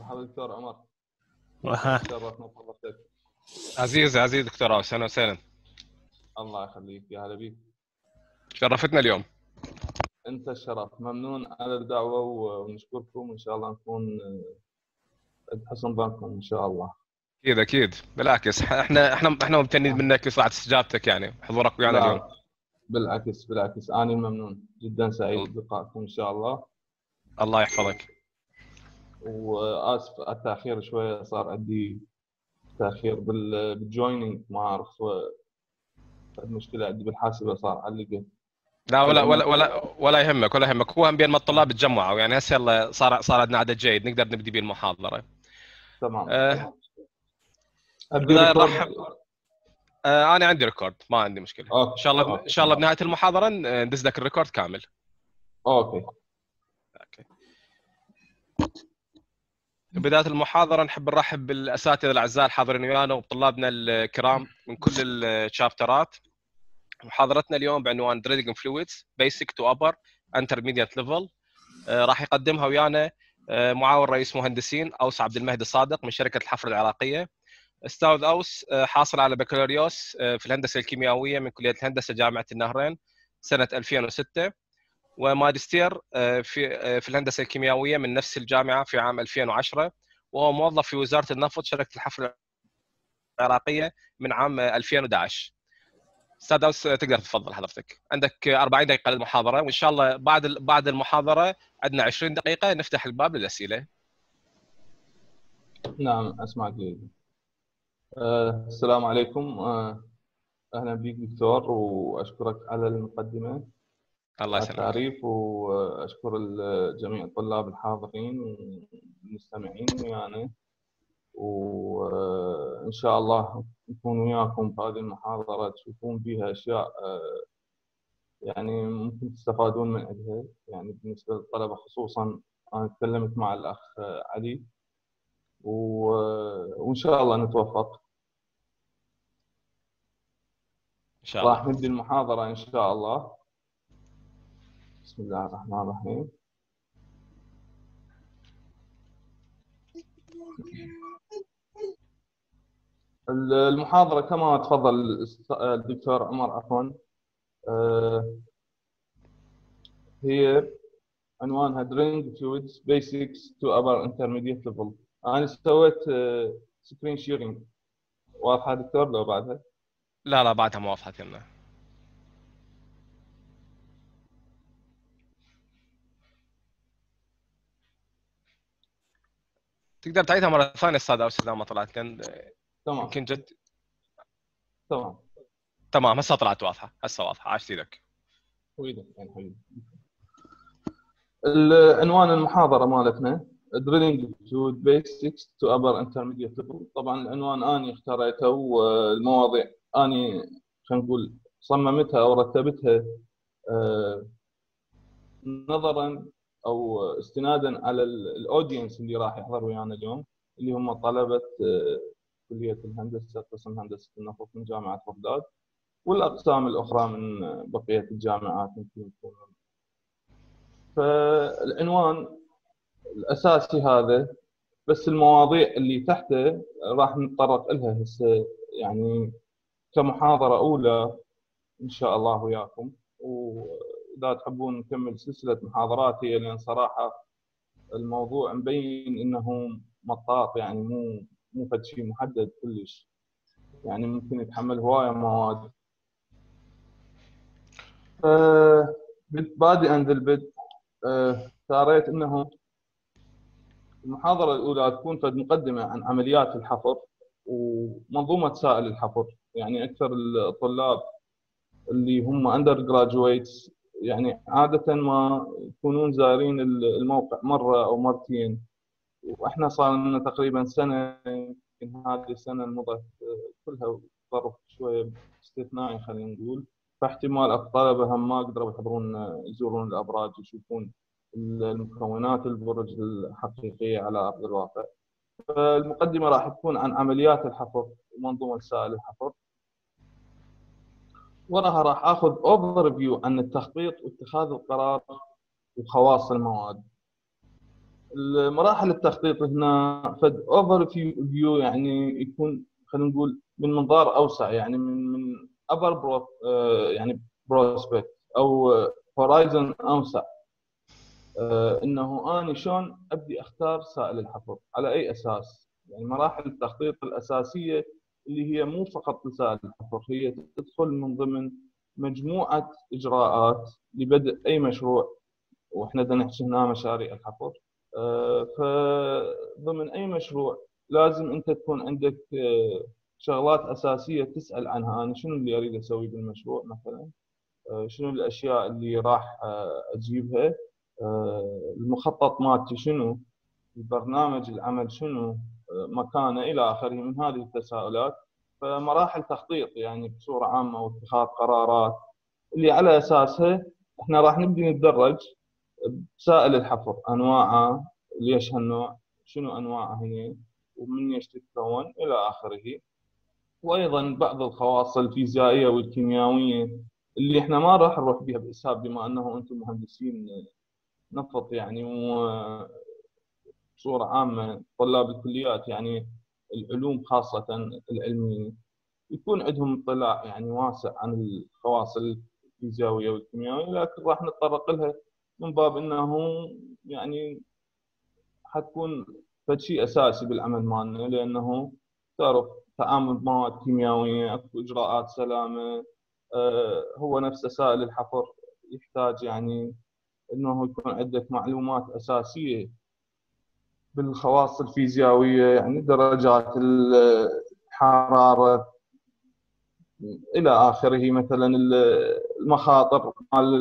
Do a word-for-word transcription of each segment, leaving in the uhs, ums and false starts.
مرحبا دكتور عمر. أها. شرفنا بحضرتك. عزيز عزيز دكتور عوس، اهلا وسهلا. الله يخليك، يا هلا بيك. شرفتنا اليوم. انت الشرف، ممنون على الدعوه ونشكركم، ان شاء الله نكون قد حسن ظنكم ان شاء الله. اكيد اكيد، بالعكس احنا احنا احنا ممتنين منك لسرعه استجابتك، يعني حضورك ويانا اليوم. لا بالعكس بالعكس، انا الممنون، جدا سعيد بلقائكم ان شاء الله. الله يحفظك. واسف على التاخير شويه، صار عندي تاخير بالجويننج، ما اعرف المشكله عندي بالحاسبه، صار علقت. لا ولا ولا ولا ولا يهمك ولا يهمك، هو هم بين ما الطلاب تجمعوا، يعني هسه يلا صار صار عندنا عدد جيد نقدر نبدي به المحاضره. تمام. أه ابدي بدايه ريكورد. نرحب. أه انا عندي ريكورد، ما عندي مشكله. أوكي. ان شاء الله أوكي. ان شاء الله بنهايه المحاضره ندز لك الريكورد كامل. اوكي. اوكي. بداية المحاضرة نحب نرحب بالأساتذة الأعزاء الحاضرين ويانا وطلابنا الكرام من كل الشابترات. محاضرتنا اليوم بعنوان Drilling Fluids Basic to Upper Intermediate Level. راح يقدمها ويانا معاون رئيس مهندسين أوس عبد المهدي صادق من شركة الحفر العراقية. أستاذ أوس حاصل على بكالوريوس في الهندسة الكيميائية من كلية الهندسة جامعة النهرين سنة ألفين وستة، وماجستير في في الهندسة الكيميائية من نفس الجامعة في عام ألفين وعشرة، وهو موظف في وزارة النفط شركة الحفر العراقية من عام ألفين وأحد عشر. استاذ أوس تقدر تفضل حضرتك، عندك أربعين دقيقة للمحاضرة، وإن شاء الله بعد بعد المحاضرة عندنا عشرين دقيقة نفتح الباب للأسئلة. نعم أسمعك جيدا. أه السلام عليكم. أه أهلا بك دكتور، وأشكرك على المقدمة الله على يسلمك. التعريف، وأشكر جميع الطلاب الحاضرين والمستمعين ويانا، وإن شاء الله نكون وياكم في هذه المحاضرة تشوفون فيها أشياء أه يعني ممكن تستفادون من عندها، يعني بالنسبة للطلبة خصوصا. أنا تكلمت مع الأخ علي، وإن شاء الله نتوفق. إن شاء الله. راح نبدي المحاضرة إن شاء الله. بسم الله الرحمن الرحيم. المحاضرة كما تفضل الدكتور عمر عفوا، هي عنوانها Drilling Fluids Basics to Upper Intermediate Level. أنا سويت سكرين شيرنج، واضحة دكتور لو بعدها؟ لا لا بعدها ما وضحت لنا. تقدر تعيدها مرة ثانية أستاذ أوس إذا ما طلعت، لأن تمام يمكن جد. تمام تمام هسه طلعت واضحة، هسه واضحة، عاشت ايدك. ويدك يعني حبيبي. العنوان المحاضرة مالتنا Drilling Fluid Basics to Upper Intermediate Level. طبعا العنوان أني اختاريته، والمواضيع أني خلينا نقول صممتها أو رتبتها آه نظرا أو استنادا على الأودينس اللي راح يحضر ويانا اليوم، اللي هم طلبة آه كلية الهندسة، قسم هندسة النفط من جامعة بغداد، والأقسام الأخرى من بقية الجامعات ممكن يكون. فالعنوان الأساسي هذا، بس المواضيع اللي تحته راح نتطرق لها هسه يعني كمحاضرة أولى إن شاء الله وياكم. وإذا تحبون نكمل سلسلة محاضرات هي، لأن صراحة الموضوع مبين إنه مطاط، يعني مو مو فد شيء محدد كلش، يعني ممكن يتحمل هواية مواد. بادئا ذي البدء اختاريت انه المحاضره الاولى تكون فد مقدمه عن عمليات الحفر ومنظومه سائل الحفر. يعني اكثر الطلاب اللي هم اندر جراجويتس يعني عاده ما يكونون زارين الموقع مره او مرتين، واحنا صار لنا تقريبا سنه، يمكن هذه السنه المضت كلها ظرف شويه استثنائي خلينا نقول، فاحتمال الطلبه هم ما قدروا يحضرون يزورون الابراج ويشوفون المكونات البرج الحقيقيه على ارض الواقع. فالمقدمه راح تكون عن عمليات الحفر ومنظومه سائل الحفر، وراها راح اخذ اوفر فيو عن التخطيط واتخاذ القرار وخواص المواد. مراحل التخطيط هنا فد اوفر فيو، يعني يكون خلينا نقول من منظار اوسع، يعني من من ابر برو يعني بروسبكت او هورايزن اوسع. آه، انه انا شلون ابدي اختار سائل الحفر على اي اساس. يعني مراحل التخطيط الاساسيه اللي هي مو فقط لسائل الحفر، هي تدخل من ضمن مجموعه اجراءات لبدء اي مشروع، واحنا بدنا نحكي هنا مشاريع الحفر. آه، فضمن اي مشروع لازم انت تكون عندك آه، شغلات اساسيه تسال عنها. انا شنو اللي اريد اسوي بالمشروع مثلا؟ آه، شنو الاشياء اللي راح آه، اجيبها؟ آه، المخطط مالتي شنو؟ البرنامج العمل شنو؟ آه، مكانه الى اخره من هذه التساؤلات. فمراحل تخطيط يعني بصوره عامه واتخاذ قرارات اللي على اساسها احنا راح نبدي نتدرج بسائل الحفر، انواعه، ليش هالنوع، شنو انواعه هي، ومن ايش تتكون الى اخره. وايضا بعض الخواص الفيزيائيه والكيميائيه اللي احنا ما راح نروح بها باسهاب بما انه انتم مهندسين نفط يعني، وبصوره عامه طلاب الكليات يعني العلوم خاصه العلميه يكون عندهم اطلاع يعني واسع عن الخواص الفيزيائيه والكيميائيه، لكن راح نتطرق لها من باب انه يعني حتكون فد شيء اساسي بالعمل مالنا، لانه تعرف تعامل مواد كيميائيه اكو اجراءات سلامه. آه، هو نفسه سائل الحفر يحتاج يعني انه يكون عندك معلومات اساسيه بالخواص الفيزيائيه، يعني درجات الحراره الى اخره، مثلا المخاطر مال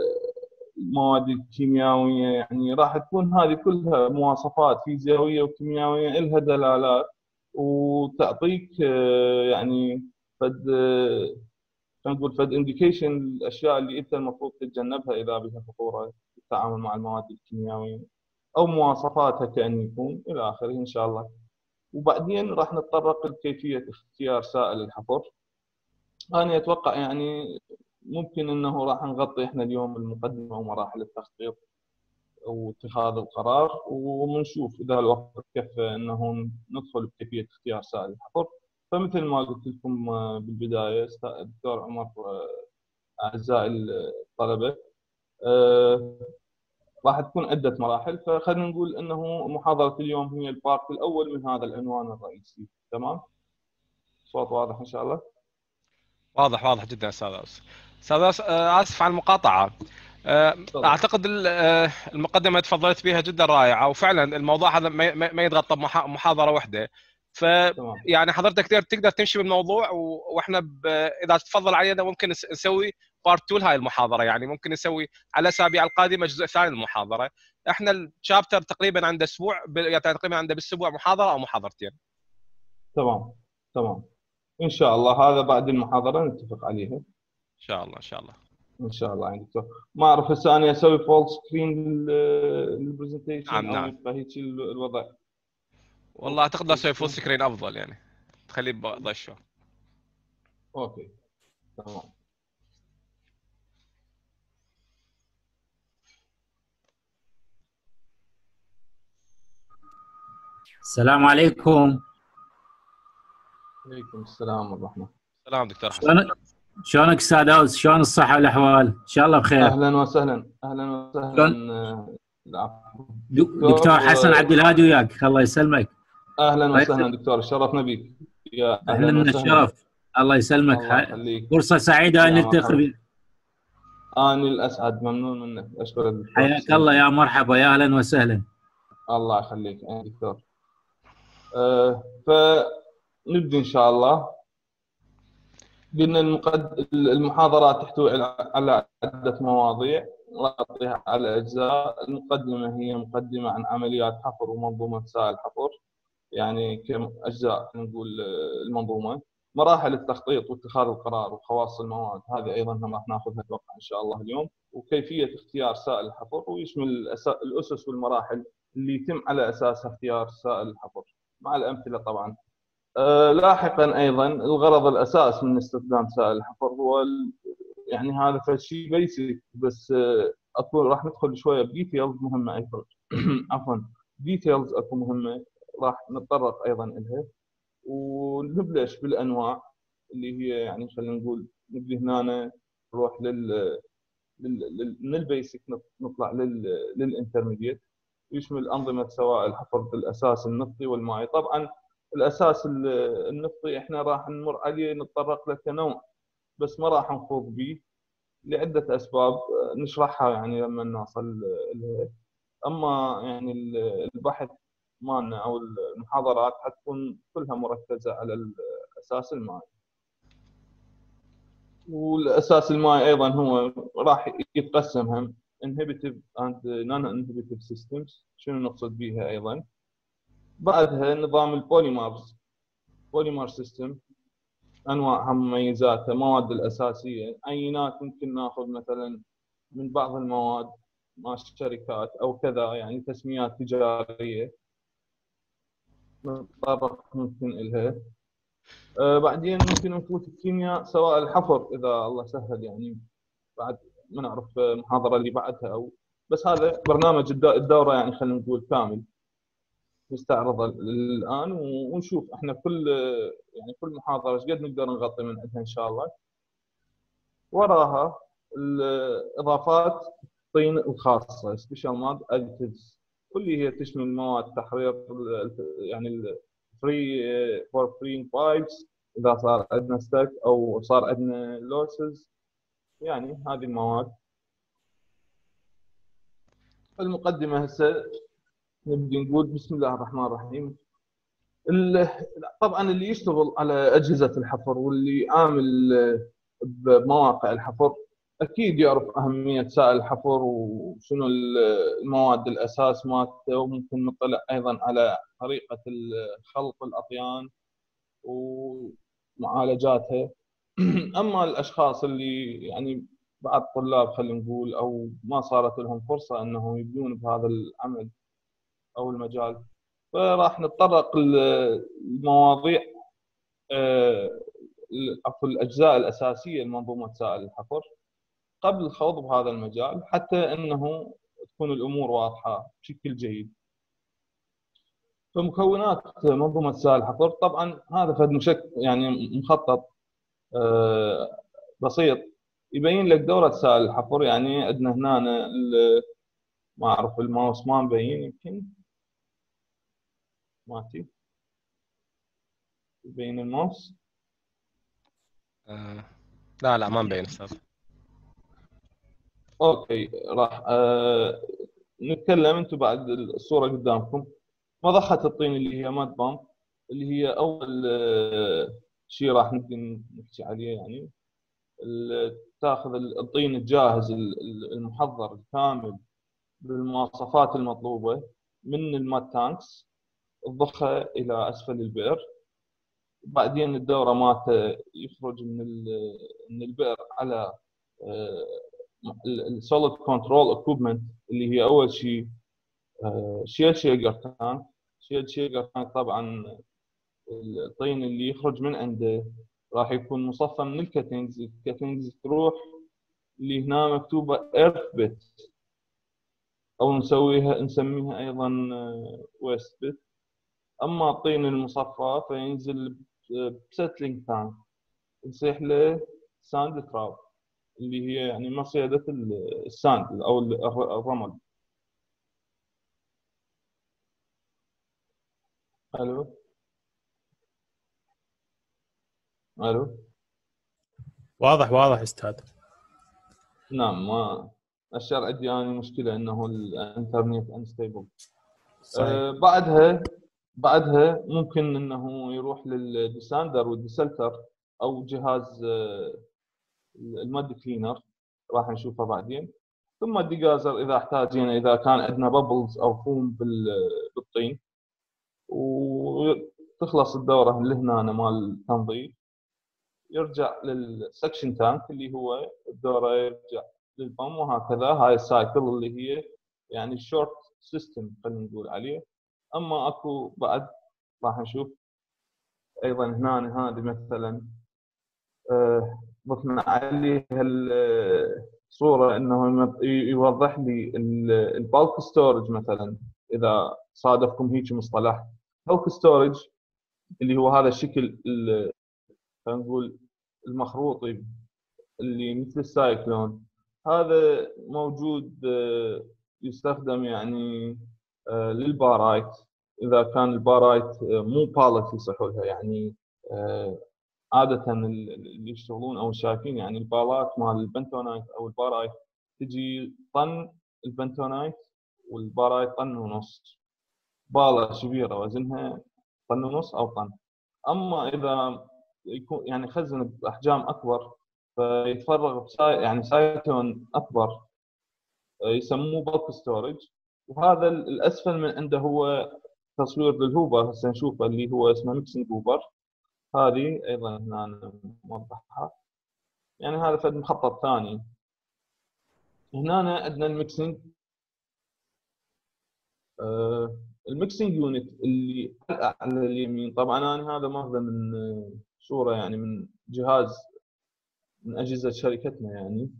المواد الكيميائيه. يعني راح تكون هذه كلها مواصفات فيزيائيه وكيميائيه لها دلالات، وتعطيك آه، يعني فد آه، خلينا نقول فد انديكيشن الاشياء اللي انت المفروض تتجنبها اذا بها خطوره في التعامل مع المواد الكيميائيه او مواصفاتها كأن يكون الى اخره ان شاء الله. وبعدين راح نتطرق لكيفيه اختيار سائل الحفر. انا اتوقع يعني ممكن انه راح نغطي احنا اليوم المقدمه ومراحل التخطيط واتخاذ القرار، وبنشوف اذا الوقت كفى انه ندخل بكيفيه اختيار سائل الحفر. فمثل ما قلت لكم بالبدايه دكتور عمر، اعزائي الطلبه، أه راح تكون عده مراحل. فخلينا نقول انه محاضره اليوم هي البارت الاول من هذا العنوان الرئيسي. تمام؟ صوت واضح ان شاء الله؟ واضح واضح جدا استاذ اوس. استاذ اوس، آه، اسف على المقاطعه. آه، طبعا. اعتقد ال- آه، المقدمه اللي تفضلت بها جدا رائعه، وفعلا الموضوع هذا ما ما- ما يتغطى بمحا- محاضره واحده. ف تمام. يعني حضرتك تقدر تقدر تمشي بالموضوع، و- واحنا ب... اذا تفضل علينا ممكن نس- نسوي بارت اثنين لهاي المحاضره، يعني ممكن نسوي على الاسابيع القادمه جزء ثاني للمحاضره. احنا الشابتر تقريبا عنده اسبوع، ب- يعني تقريبا عنده بالاسبوع محاضره او محاضرتين. تمام. تمام. ان شاء الله هذا بعد المحاضره نتفق عليها. ان شاء الله ان شاء الله. ان شاء الله يعني دكتور. ما اعرف هسه انا اسوي فول سكرين للبرزنتيشن نعم او نعم. يبقى هيك الوضع. والله اعتقد لا فول اسوي فول سكرين. سكرين افضل، يعني تخليه بضي شوي. اوكي. تمام. السلام عليكم. عليكم السلام ورحمه. سلام دكتور حسن. شلونك شلونك استاذ اوس؟ شلون الصحه والاحوال؟ ان شاء الله بخير. اهلا وسهلا. اهلا وسهلا. شلون؟ آه، العفو. دكتور حسن آه، عبد الهادي وياك، الله يسلمك. اهلا الله وسهلا يسلمك. دكتور، شرفنا بك. يا اهلا اهلا من وسهلا. الشرف. الله يسلمك. الله ح- يخليك. فرصه سعيده ان يا نلتقي مرحبا. بك. انا الاسعد، ممنون منك، اشكرك دكتور حياك حسين. الله، يا مرحبا، يا اهلا وسهلا. الله يخليك يا دكتور. آه، فنبدي ان شاء الله. قلنا المقد... المحاضرات تحتوي على عدة مواضيع نغطيها على أجزاء. المقدمة هي مقدمة عن عمليات حفر ومنظومة سائل الحفر، يعني كأجزاء نقول المنظومة. مراحل التخطيط واتخاذ القرار وخواص المواد، هذه أيضا هم راح ناخذها أتوقع إن شاء الله اليوم. وكيفية اختيار سائل الحفر، ويشمل الأسس والمراحل اللي يتم على أساسها اختيار سائل الحفر مع الأمثلة طبعا. آه، لاحقا ايضا الغرض الاساس من استخدام سائل الحفر هو ال... يعني هذا فشيء بيسك، بس آه، اكون راح ندخل شويه بديتيلز مهمه ايضا. عفوا. ديتيلز اكو مهمه راح نتطرق ايضا لها، ونبلش بالانواع اللي هي يعني خلينا نقول نبدي هنا نروح لل, لل... لل... من البيسك نطلع لل... للانترميديت، يشمل انظمه سوائل الحفر بالاساس النفطي والمائي. طبعا الاساس النفطي احنا راح نمر عليه نتطرق له كنوع، بس ما راح نخوض به لعده اسباب نشرحها يعني لما نوصل لها. اما يعني البحث مالنا او المحاضرات حتكون كلها مركزه على الاساس المائي. والاساس المائي ايضا هو راح يتقسم هم inhibitive and non-inhibitive systems. شنو نقصد بها ايضا؟ بعدها نظام البوليمرز، بوليمر سيستم انواعها مميزاتها، مواد الاساسيه، عينات ممكن ناخذ مثلا من بعض المواد مع الشركات او كذا، يعني تسميات تجاريه نتطرق ممكن الها. آه بعدين ممكن نفوت الكيمياء سواء الحفر اذا الله سهل، يعني بعد ما نعرف المحاضره اللي بعدها، او بس هذا برنامج الدوره يعني خلينا نقول كامل نستعرضه الان، ونشوف احنا كل يعني كل محاضره ايش قد نقدر نغطي من عندها ان شاء الله. وراها الاضافات الطين الخاصه سبيشال ماد اديتيفز، واللي هي تشمل مواد تحرير يعني فري فور فري بايبس اذا صار عندنا ستاك او صار عندنا لوسز، يعني هذه المواد. المقدمه هسه نبدي نقول بسم الله الرحمن الرحيم. طبعا اللي يشتغل على اجهزه الحفر واللي عامل بمواقع الحفر اكيد يعرف اهميه سائل الحفر وشنو المواد الاساس مالته، وممكن نطلع ايضا على طريقه خلط الاطيان ومعالجاتها. اما الاشخاص اللي يعني بعض الطلاب خلينا نقول او ما صارت لهم فرصه انهم يبدون بهذا العمل او المجال، فراح نتطرق لمواضيع عفوا الاجزاء الاساسيه لمنظومه سائل الحفر قبل الخوض بهذا المجال، حتى انه تكون الامور واضحه بشكل جيد. فمكونات منظومه سائل الحفر طبعا هذا فد مشكل يعني مخطط بسيط يبين لك دوره سائل الحفر. يعني عندنا هنا ما اعرف الماوس ما مبين، يمكن ماتي يبين الماوس. آه. لا لا ما مبين استاذ. اوكي راح آه نتكلم انتم بعد الصوره قدامكم. مضخه الطين اللي هي ماد بامب، اللي هي اول آه شيء راح نبدي نحكي عليه. يعني تاخذ الطين الجاهز المحضر الكامل بالمواصفات المطلوبه من الماد تانكس، تضخه الى اسفل البئر. بعدين الدوره مالته يخرج من من البئر على السوليد كنترول اكويبمنت اللي هي اول شيء شيل شيجر تانك. شيل شيجر تانك طبعا الطين اللي يخرج من عنده راح يكون مصفى من الكاتنجز. الكاتنجز تروح اللي هنا مكتوبه ايرث بيت او نسويها نسميها ايضا ويست بيت. اما الطين المصفى فينزل بسيتلينج تانك نصيح له ساند تراب، اللي هي يعني مصيدة الساند او الرمل. الو الو واضح واضح استاذ. نعم، ما الشرع عندي انا مشكله انه الانترنت انستيبل. آه بعدها بعدها ممكن انه يروح للديساندر والديسلتر او جهاز آه الماد كلينر راح نشوفها بعدين. ثم الديجازر اذا احتاجينا، اذا كان عندنا بابلز او فوم بالطين. وتخلص الدوره اللي هنا مال التنظيف، يرجع للسكشن تانك اللي هو الدوره يرجع للبام، وهكذا. هاي السايكل اللي هي يعني الشورت سيستم خلينا نقول عليه. اما اكو بعد راح نشوف ايضا هنا هذه مثلا ضفنا عليها الصوره انه يوضح لي البالك ستورج مثلا اذا صادفكم هيك مصطلح. بلك ستورج اللي هو هذا الشكل خلينا نقول المخروطي اللي مثل السايكلون، هذا موجود يستخدم يعني للبارايت. اذا كان البارايت مو بالت يصحوا لها، يعني عاده اللي يشتغلون او شايفين يعني البالات مال البنتونايت او البارايت تجي طن البنتونايت والبارايت طن ونص، باله كبيره وزنها طن ونص او طن. اما اذا يكون يعني خزن باحجام اكبر فيتفرغ بساي يعني سايكلون اكبر يسموه بلك ستورج. وهذا الاسفل من عنده هو تصوير للهوبر هسه نشوفه اللي هو اسمه ميكسنج هوبر. هذه ايضا هنا موضحها، يعني هذا فد مخطط ثاني. هنا عندنا الميكسنج آه الميكسنج يونت اللي على اليمين. طبعا انا هذا ماخذه من صوره يعني من جهاز من اجهزه شركتنا يعني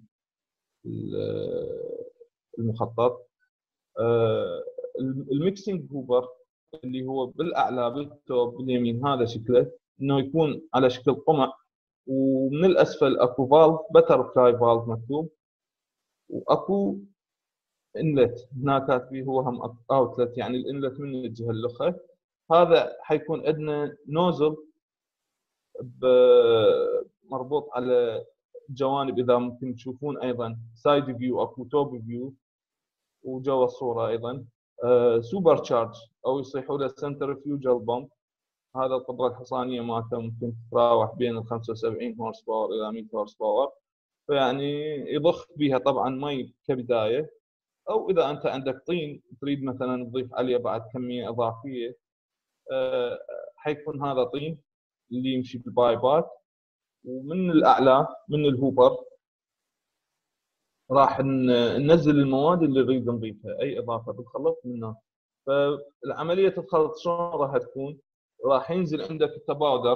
المخطط. آه الميكسنج هوبر اللي هو بالاعلى بالتوب باليمين هذا شكله انه يكون على شكل قمع، ومن الاسفل اكو فالف بتر فلاي فالف مكتوب، واكو انلت هناك كاتبه هو هم اوتلت، يعني الانلت من الجهه الاخرى. هذا حيكون عندنا نوزل مربوط على الجوانب، اذا ممكن تشوفون ايضا سايد فيو اكو توب فيو، وجوا الصوره ايضا آه سوبر تشارج او يصيحوا له سنترفيوجال بامب. هذا القدره الحصانيه مالته ممكن تتراوح بين ال خمسة وسبعين هورس باور الى مئة هورس باور، فيعني يضخ بها طبعا مي كبدايه. او اذا انت عندك طين تريد مثلا تضيف عليه بعد كميه اضافيه أه حيكون هذا طين اللي يمشي بالبايبات. ومن الاعلى من الهوبر راح ننزل المواد اللي نريد نضيفها، اي اضافه بالخلط منها. فالعمليه الخلط شلون راح تكون؟ راح ينزل عندك التباودر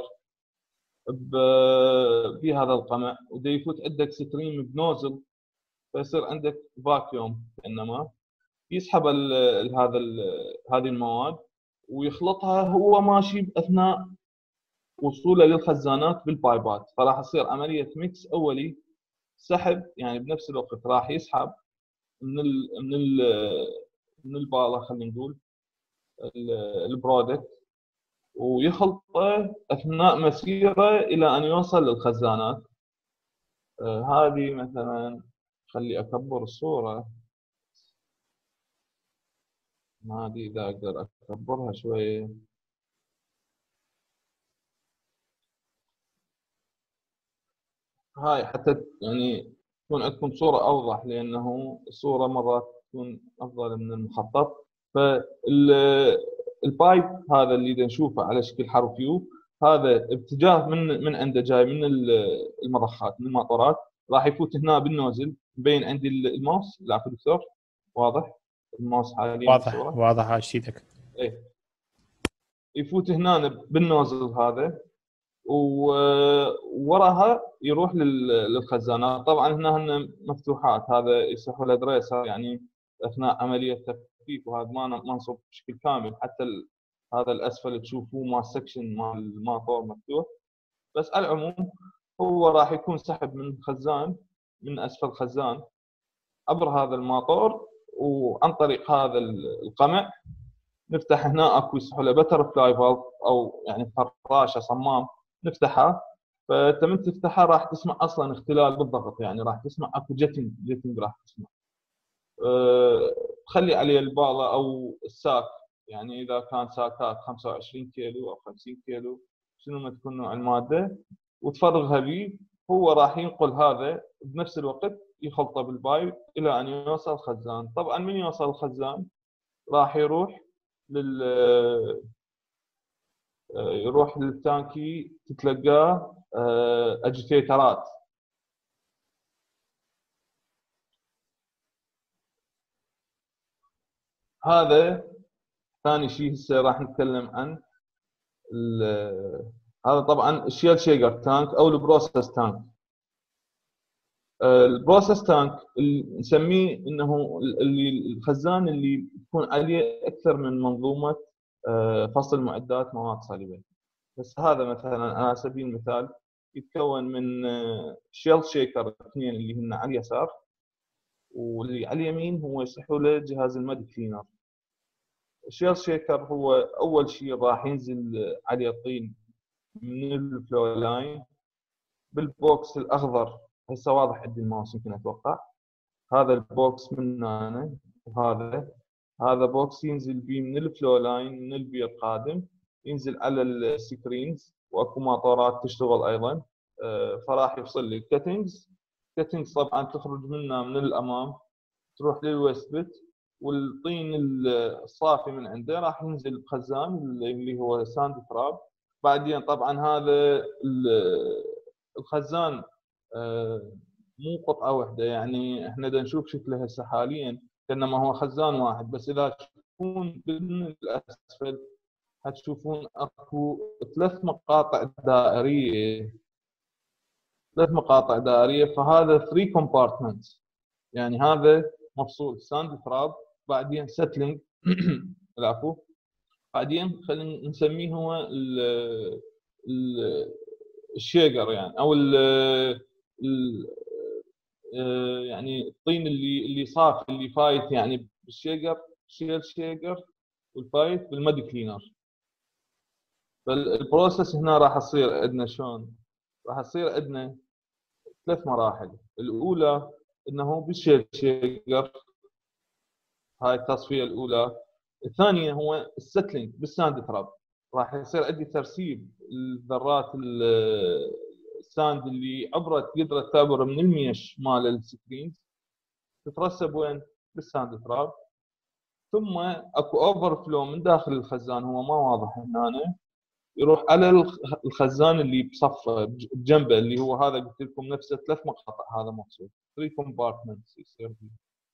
بهذا القمع، ودا يفوت عندك ستريم بنوزل، فيصير عندك فاكيوم انما يسحب ال هذا ال هذه المواد ويخلطها هو ماشي باثناء وصوله للخزانات بالبايبات. فراح تصير عمليه ميكس اولي سحب، يعني بنفس الوقت راح يسحب من ال من ال من الباله خلينا نقول البرودكت ويخلطه اثناء مسيره الى ان يوصل للخزانات. آه هذه مثلا خلي اكبر الصوره، ما ادري اذا اقدر اكبرها شويه. هاي حتى يعني تكون عندكم صوره اوضح، لانه الصوره مرات تكون افضل من المخطط. فالبايب هذا اللي نشوفه على شكل حرف يو، هذا اتجاه من من عنده جاي من المضخات من الماطورات، راح يفوت هنا بالنوزل. مبين عندي الماوس؟ لا دكتور واضح الماوس حاليا واضح بالصورة؟ واضح على شيتك. ايه يفوت هنا بالنوزل هذا، ووراها يروح للخزانات. طبعا هنا هن مفتوحات، هذا يصح له دريسر يعني اثناء عمليه تفكيك، وهذا ما منصوب بشكل كامل. حتى هذا الاسفل تشوفوه مال سكشن مال الماطور مفتوح. بس على العموم هو راح يكون سحب من خزان من اسفل خزان عبر هذا الماطور، وعن طريق هذا القمع نفتح هنا اكو يصح له بتر فلاي فالف او يعني فراشه صمام نفتحها. فانت من تفتحها راح تسمع اصلا اختلال بالضغط، يعني راح تسمع اكو جيتنج جيتنج راح تسمع. أه تخلي عليه الباله او الساك، يعني اذا كان ساكات خمسة وعشرين كيلو او خمسين كيلو شنو ما تكون نوع الماده وتفرغها به، هو راح ينقل هذا بنفس الوقت يخلطه بالبايب الى ان يوصل الخزان. طبعا من يوصل الخزان راح يروح لل يروح للتانكي تتلقاه اجيتيترات. هذا ثاني شيء هسه راح نتكلم عن هذا طبعا الشيل شيجر تانك او البروسس تانك. البروسيس تانك اللي نسميه انه اللي الخزان اللي يكون عليه اكثر من منظومه فصل معدات مواد صلبه. بس هذا مثلا على سبيل المثال يتكون من شيل شيكر اثنين اللي هن على اليسار، واللي على اليمين هو يصحوا له جهاز الميد كلينر. الشيل شيكر هو اول شيء راح ينزل عليه الطين من الفلو لاين بالبوكس الاخضر. هسه واضح عندي الماوس يمكن اتوقع. هذا البوكس من هنا، وهذا هذا بوكس ينزل بيه من الفلو لاين من البير القادم، ينزل على السكرينز، واكو ماطورات تشتغل ايضا. فراح يفصل لي الكتنجز. الكتنجز طبعا تخرج منها من الامام تروح للويست بت، والطين الصافي من عنده راح ينزل بخزان اللي هو ساند تراب. بعدين طبعا هذا الخزان مو قطعه واحده، يعني احنا بدنا نشوف شكله هسه حاليا كانما هو خزان واحد، بس اذا تشوفون من الاسفل هتشوفون اكو ثلاث مقاطع دائريه ثلاث مقاطع دائريه فهذا ثري كومبارتمنتس. يعني هذا مفصول ساند تراب، بعدين سيتلينج العفو، بعدين خلينا نسميه هو ال ال الشيجر يعني، او ال يعني الطين اللي اللي صافي اللي فايت يعني بالشيجر، شيل شيجر، والفايت بالميد كلينر. فالبروسيس هنا راح تصير عندنا شلون؟ راح تصير عندنا ثلاث مراحل. الاولى انه بالشيل شيجر، هاي التصفيه الاولى. الثانيه هو السيتلينج بالساند تراب، راح يصير عندي ترسيب الذرات الساند اللي عبرت قدرت تعبر من الميش مال السكرينز، تترسب وين؟ بالساند تراب. ثم اكو اوفر فلو من داخل الخزان، هو ما واضح هنا، يروح على الخزان اللي بصفه بجنبه اللي هو هذا قلت لكم نفسه ثلاث مقاطع، هذا مقصود ثري كومبارتمنتس يصير فيه.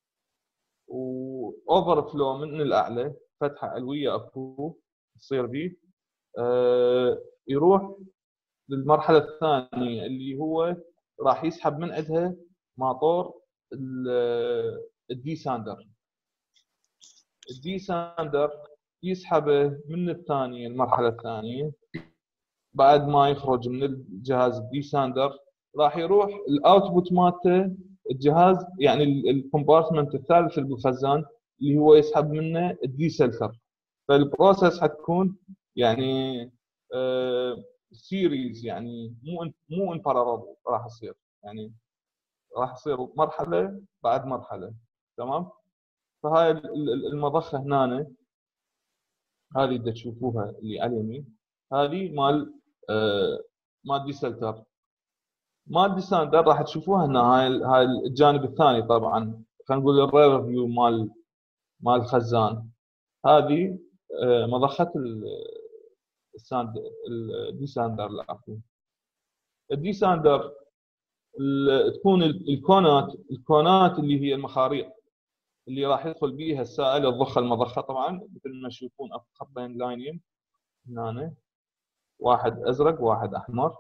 واوفر فلو من الاعلى فتحه علويه اكو تصير به، آه يروح للمرحله الثانيه اللي هو راح يسحب من عندها ماطور الدي ساندر. الدي ساندر يسحبه من الثانيه المرحله الثانيه. بعد ما يخرج من الجهاز الدي ساندر راح يروح الاوتبوت مالته الجهاز يعني الكومبارتمنت الثالث اللي بالخزان اللي هو يسحب منه الدي سلتر. فالبروسيس حتكون يعني آه سيريز، يعني مو مو ان بارالل راح يصير، يعني راح يصير مرحله بعد مرحله. تمام. فهاي المضخه هنا هذه اللي تشوفوها اللي على اليمين، هذه مال آه مال دي سلتر. مال دي ساندر راح تشوفوها هنا، هاي هاي الجانب الثاني طبعا، خلينا نقول الرير فيو مال مال الخزان. هذه آه مضخه الساند الدي ساندر. العفو، الدي ساندر تكون الكونات الكونات اللي هي المخاريط اللي راح يدخل بيها السائل الضخ المضخه. طبعا مثل ما تشوفون اكو خطين لاينين هنا، واحد ازرق واحد احمر.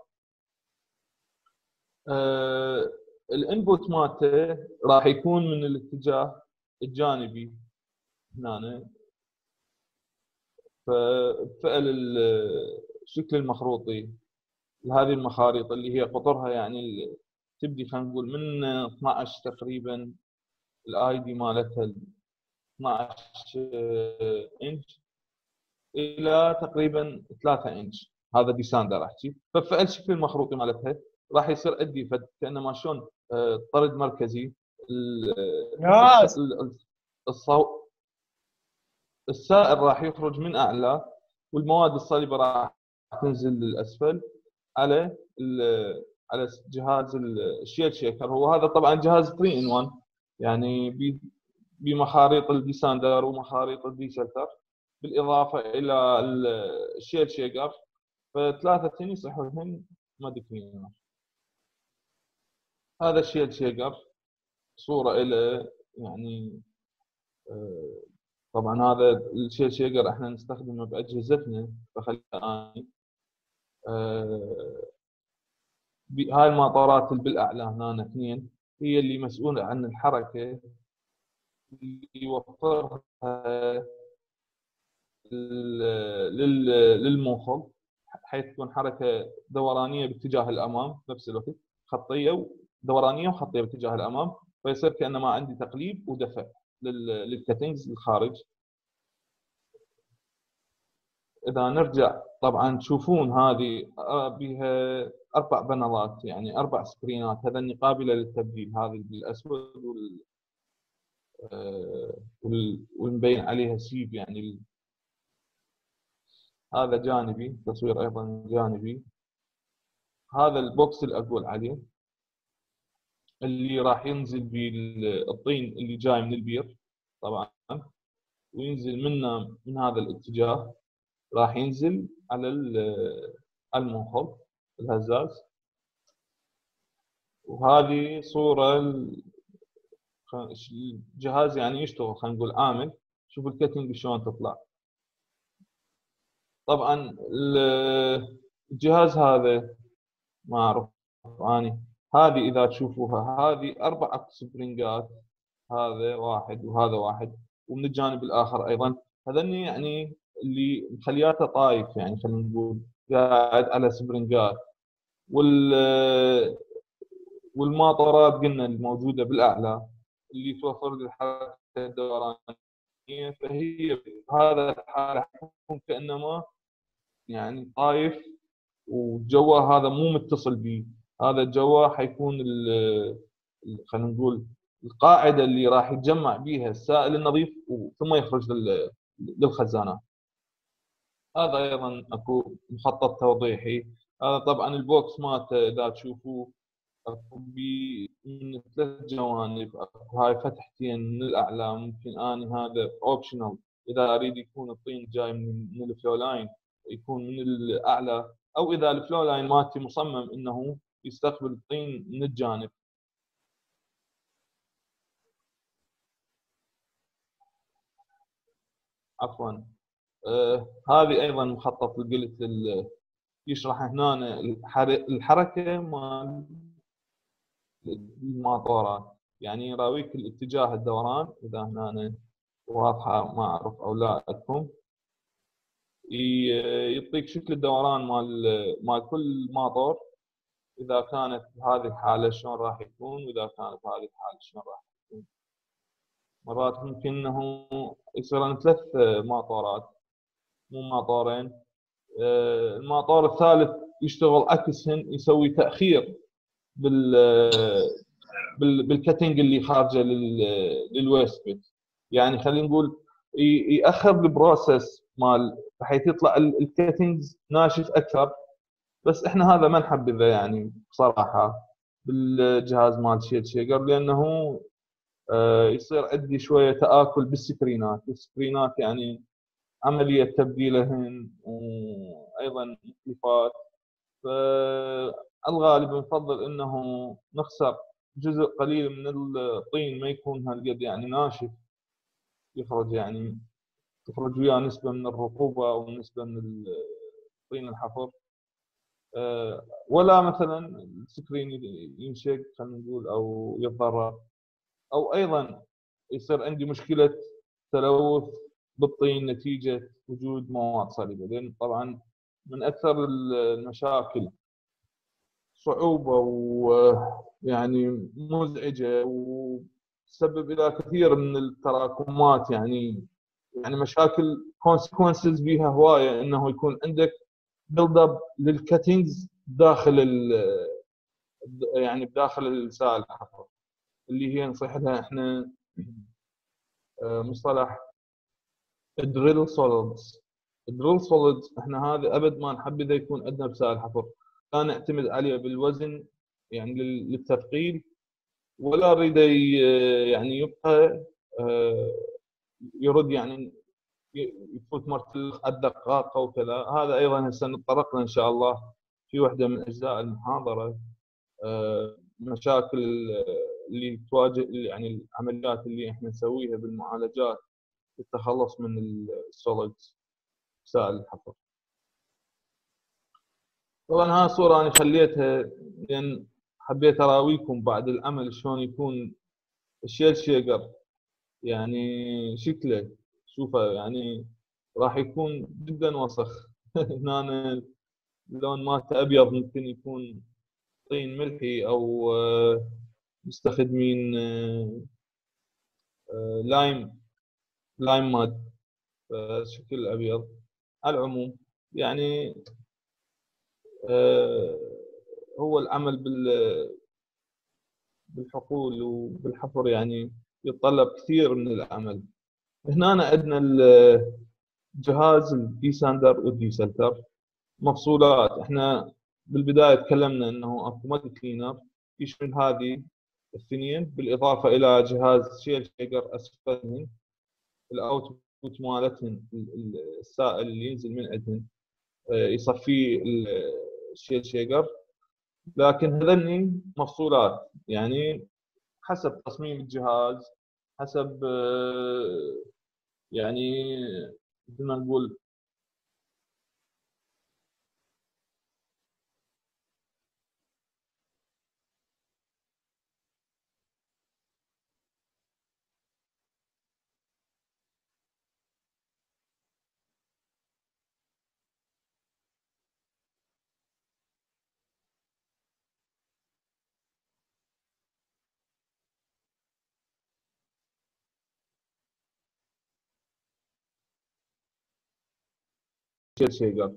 آه الانبوت مالته راح يكون من الاتجاه الجانبي هنا، ففعل الشكل المخروطي لهذه المخاريط اللي هي قطرها يعني تبدي خلينا نقول من اثنعش تقريبا، الاي دي مالتها اثنعش انش الى تقريبا ثلاثة انش. هذا دي ساندر احكي. ففعل الشكل المخروطي مالتها راح يصير عندي فد كانما شلون طرد مركزي. الصوت السائل راح يخرج من اعلى، والمواد الصلبه راح تنزل للاسفل على على جهاز الشيل شيكر. هو هذا طبعا جهاز ثري إن ون، يعني بمخاريط الدي ساندر ومخاريط الدي سلتر بالاضافه الى الشيل شيكر، فثلاثه يصحون ميد كلينر. هذا الشيل شيكر صوره الى يعني طبعا هذا الشيل شيكر احنا نستخدمه باجهزتنا. فخلي آه هاي الماطورات اللي بالاعلى هنا اثنين هي اللي مسؤولة عن الحركة اللي يوفرها للموصل، حيث تكون حركة دورانية باتجاه الأمام في نفس الوقت، خطية دورانية وخطية باتجاه الأمام، فيصير كأنما عندي تقليب ودفع للكاتنجز للخارج. إذا نرجع طبعا تشوفون هذه بها أربع بنرات، يعني أربع سكرينات، هذني قابلة للتبديل، هذه بالأسود وال والمبين عليها سيب، يعني هذا جانبي، تصوير أيضا جانبي. هذا البوكس اللي أقول عليه اللي راح ينزل بالطين اللي جاي من البير طبعا، وينزل منه من هذا الاتجاه، راح ينزل على المنخل الهزاز. وهذه صورة الجهاز يعني يشتغل، خلينا نقول عامل. شوف الكتنج شلون تطلع. طبعا الجهاز هذا ما اعرف اني، هذه اذا تشوفوها هذه اربع سبرينجات، هذا واحد وهذا واحد، ومن الجانب الاخر ايضا، هذني يعني اللي مخلياته طايف، يعني خلينا نقول قاعد على سبرينجات. وال والماطورات قلنا الموجوده بالاعلى اللي توفر لي الحركه الدورانيه، فهي بهذا الحاله حتكون كانما يعني طايف، وجوه هذا مو متصل به، هذا جوه حيكون خلينا نقول القاعده اللي راح يتجمع بها السائل النظيف ثم يخرج للخزانات. هذا ايضا اكو مخطط توضيحي. هذا طبعا البوكس مالته اذا تشوفوه اكو من ثلاث جوانب، اكو هاي فتحتين من الاعلى، ممكن اني هذا اوبشنال اذا اريد يكون الطين جاي من الفلو لاين يكون من الاعلى، او اذا الفلو لاين مالتي مصمم انه يستقبل الطين من الجانب. عفوا آه هذه ايضا مخطط قلت يشرح هنا الحركه مال الماطورات، يعني يراويك الاتجاه الدوران. اذا هنا واضحه ما اعرف او لا لكم، يعطيك شكل الدوران مال مال كل ماطور، اذا كانت بهذه الحاله شلون راح يكون، واذا كانت بهذه الحاله شلون راح يكون. مرات ممكن انه يصير عن ثلاث ماطورات مو ماطورين. الماطور الثالث يشتغل عكسهن، يسوي تاخير بال بالكاتنج اللي خارجه للويست بيت، يعني خلينا نقول ياخر البروسيس مال بحيث يطلع الكاتنجز ناشف اكثر. بس احنا هذا ما نحبذه يعني بصراحه بالجهاز مال شيت شيجر، لانه يصير عندي شويه تاكل بالسكرينات. السكرينات يعني عمليه تبديلهن وايضا مكلفات، فالغالب نفضل انه نخسر جزء قليل من الطين ما يكون هالقد يعني ناشف، يخرج يعني تخرج وياه نسبه من الرطوبه او نسبه من الطين الحفر، ولا مثلا السكرين ينشق خلينا نقول او يتضرر، او ايضا يصير عندي مشكله تلوث بالطين نتيجه وجود مواد صلبه، لان طبعا من اكثر المشاكل صعوبه ويعني مزعجه وتسبب الى كثير من التراكمات، يعني يعني مشاكل كونسيكونسز بيها هوايه، انه يكون عندك بيلد اب للكاتنجز داخل ال يعني بداخل السائل الحفر، اللي هي نصيح لها احنا مصطلح دريل سوليدز. الدريل سوليدز احنا هذا ابد ما نحب اذا يكون عندنا بسائل الحفر، لا نعتمد عليه بالوزن يعني للتثقيل، ولا نريد يعني يبقى يرد يعني يفوت مرتبط الدقاقه وكذا. هذا ايضا هسه نتطرق له ان شاء الله في وحده من اجزاء المحاضره، مشاكل اللي تواجه يعني العمليات اللي احنا نسويها بالمعالجات للتخلص من السوليدز سائل الحفر. طبعا هاي الصوره انا خليتها لان حبيت اراويكم بعد العمل شلون يكون الشيل شيجر، يعني شكله شوفه يعني راح يكون جدا وسخ. هنا اللون مالته ابيض، ممكن يكون طين ملحي او مستخدمين لايم لايم ماد شكل ابيض. على العموم يعني هو العمل بالحقول وبالحفر يعني يتطلب كثير من العمل. هنا عندنا الجهاز الدي ساندر والدي سلتر مفصولات. احنا بالبدايه تكلمنا انه اكو ماد كلينر يشمل هذه الاثنين، بالاضافه الى جهاز شيل شيجر اسفلهن، الاوتبوت مالتهن السائل اللي ينزل من عندهن يصفيه الشيل شيجر. لكن هذني مفصولات يعني حسب تصميم الجهاز، حسب يعني مثل ما نقول شيل شيجر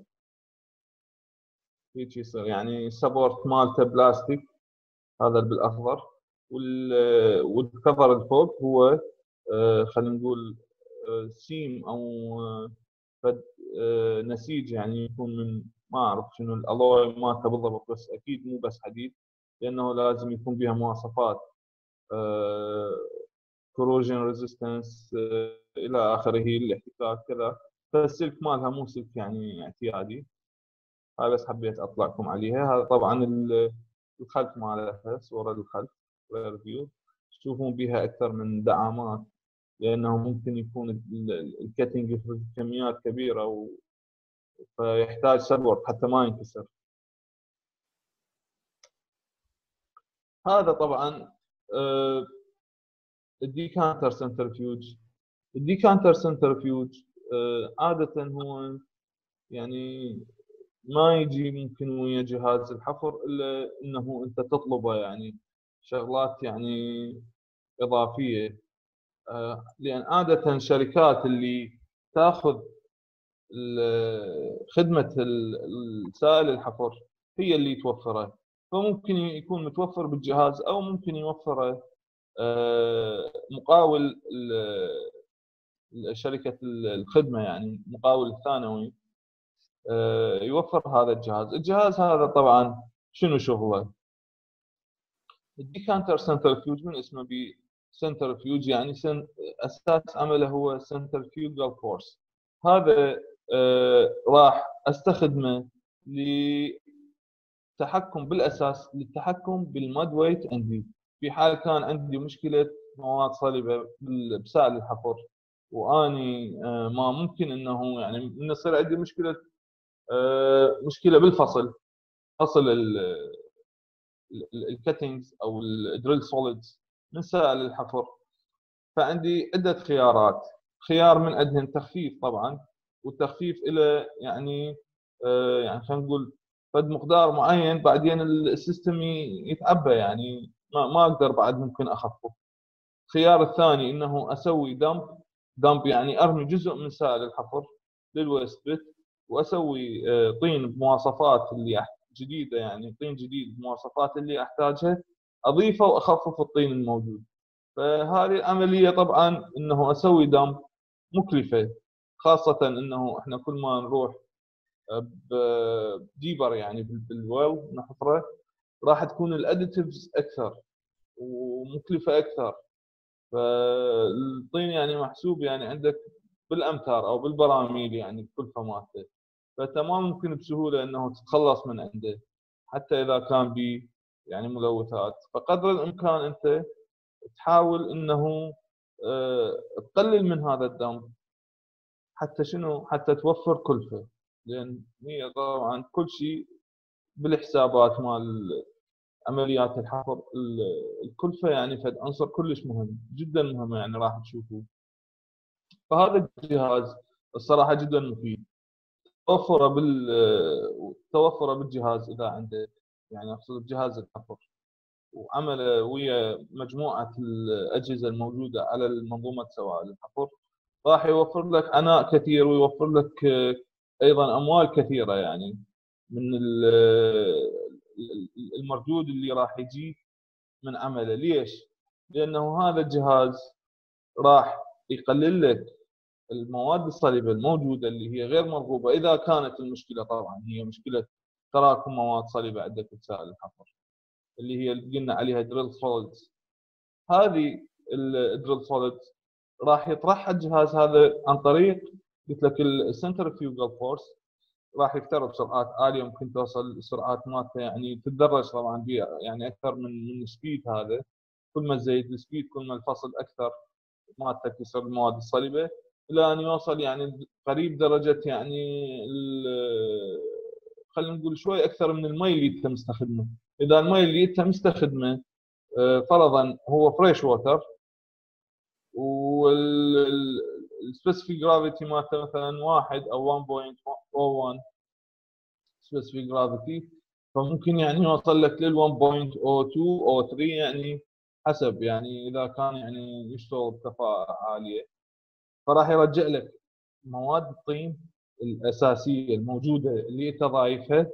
هيك يصير، يعني سبورت مالته بلاستيك هذا بالاخضر، والكفر الفوق هو خلينا نقول سيم او فد نسيج، يعني يكون من ما اعرف شنو الالوي مالته بالضبط، بس اكيد مو بس حديد، لانه لازم يكون بها مواصفات كوروجن ريزيستنس الى اخره، الاحتكاك كذا. فالسلك مالها مو سلك يعني اعتيادي. هاي بس حبيت اطلعكم عليها. هذا طبعا الخلف مالها، صوره الخلف رير فيو، تشوفون بها اكثر من دعامات، لانه ممكن يكون الكتنج يخرج كميات كبيره و... فيحتاج سبورت حتى ما ينكسر. هذا طبعا الديكانتر سنترفيوج. الديكانتر سنترفيوج عاده هو يعني ما يجي ممكن ويا جهاز الحفر الا انه انت تطلبه، يعني شغلات يعني اضافيه. لان عاده الشركات اللي تاخذ خدمه السائل الحفر هي اللي توفره، فممكن يكون متوفر بالجهاز او ممكن يوفره مقاول شركه الخدمه، يعني مقاول الثانوي يوفر هذا الجهاز. الجهاز هذا طبعا شنو شغله؟ الديكانتر سنترفيوج من اسمه بي سنترفيوج، يعني سن اساس عمله هو سنترفيوجال فورس. هذا آه راح استخدمه للتحكم بالاساس للتحكم بالماد ويت عندي، في حال كان عندي مشكله مواد صلبه بسائل الحفر، واني آه ما ممكن انه يعني من يصير عندي مشكله آه مشكله بالفصل، فصل الكتنجز او الدريل سوليدز من سائل الحفر. فعندي عده خيارات. خيار من عندهم تخفيف طبعا، والتخفيف الى يعني آه يعني خلينا نقول قد مقدار معين، بعدين السيستم يتعبى، يعني ما ما اقدر بعد ممكن اخففه. الخيار الثاني انه اسوي دمب. دمب يعني ارمي جزء من سائل الحفر للويست بيت، واسوي آه طين بمواصفات اللي جديده، يعني طين جديد بمواصفات اللي احتاجها، اضيفه واخفف الطين الموجود. فهذه العمليه طبعا انه اسوي دمب مكلفه، خاصه انه احنا كل ما نروح بديبر يعني بالويل نحفره، راح تكون الاديتيفز اكثر ومكلفه اكثر. فالطين يعني محسوب يعني عندك بالامتار او بالبراميل يعني الكلفه مالته، فانت ما ممكن بسهوله انه تتخلص من عنده حتى اذا كان ب يعني ملوثات. فقدر الامكان انت تحاول انه أه تقلل من هذا الدم، حتى شنو؟ حتى توفر كلفه، لان هي طبعا كل شيء بالحسابات مال عمليات الحفر الكلفه يعني فد عنصر كلش مهم جدا مهم يعني راح تشوفوه. فهذا الجهاز الصراحه جدا مفيد. توفره بال توفره بالجهاز اذا عندك يعني اقصد جهاز الحفر وعمله ويا مجموعه الاجهزه الموجوده على المنظومه سوائل الحفر راح يوفر لك عناء كثير ويوفر لك ايضا اموال كثيره يعني من المردود اللي راح يجي من عمله. ليش؟ لانه هذا الجهاز راح يقلل لك المواد الصلبه الموجوده اللي هي غير مرغوبه، اذا كانت المشكله طبعا هي مشكله تراكم مواد صلبه عندك في سائل الحفر اللي هي اللي قلنا عليها دريل سوليدز. هذه الدريل سوليدز راح يطرحها الجهاز هذا عن طريق قلت لك السنترفيوجال فورس، راح يفترض سرعات عاليه ممكن توصل سرعات مالته يعني تتدرج طبعا بها يعني اكثر من من السبيد. هذا كل ما تزيد السبيد كل ما الفصل اكثر مالته تكسر المواد الصلبه الى ان يوصل يعني قريب درجه يعني خلينا نقول شوي اكثر من المي اللي انت مستخدمه. اذا المي اللي انت مستخدمه فرضا هو فريش ووتر والسبيسيفيك جرافيتي مالته مثلا واحد او واحد فاصلة صفر واحد سبيسيفيك جرافيتي، فممكن يعني يوصل لك لل واحد فاصلة صفر اثنين او ثلاثة يعني حسب يعني اذا كان يعني يشتغل بكفاءه عاليه. فراح يرجع لك مواد الطين الاساسيه الموجوده اللي انت ضايفها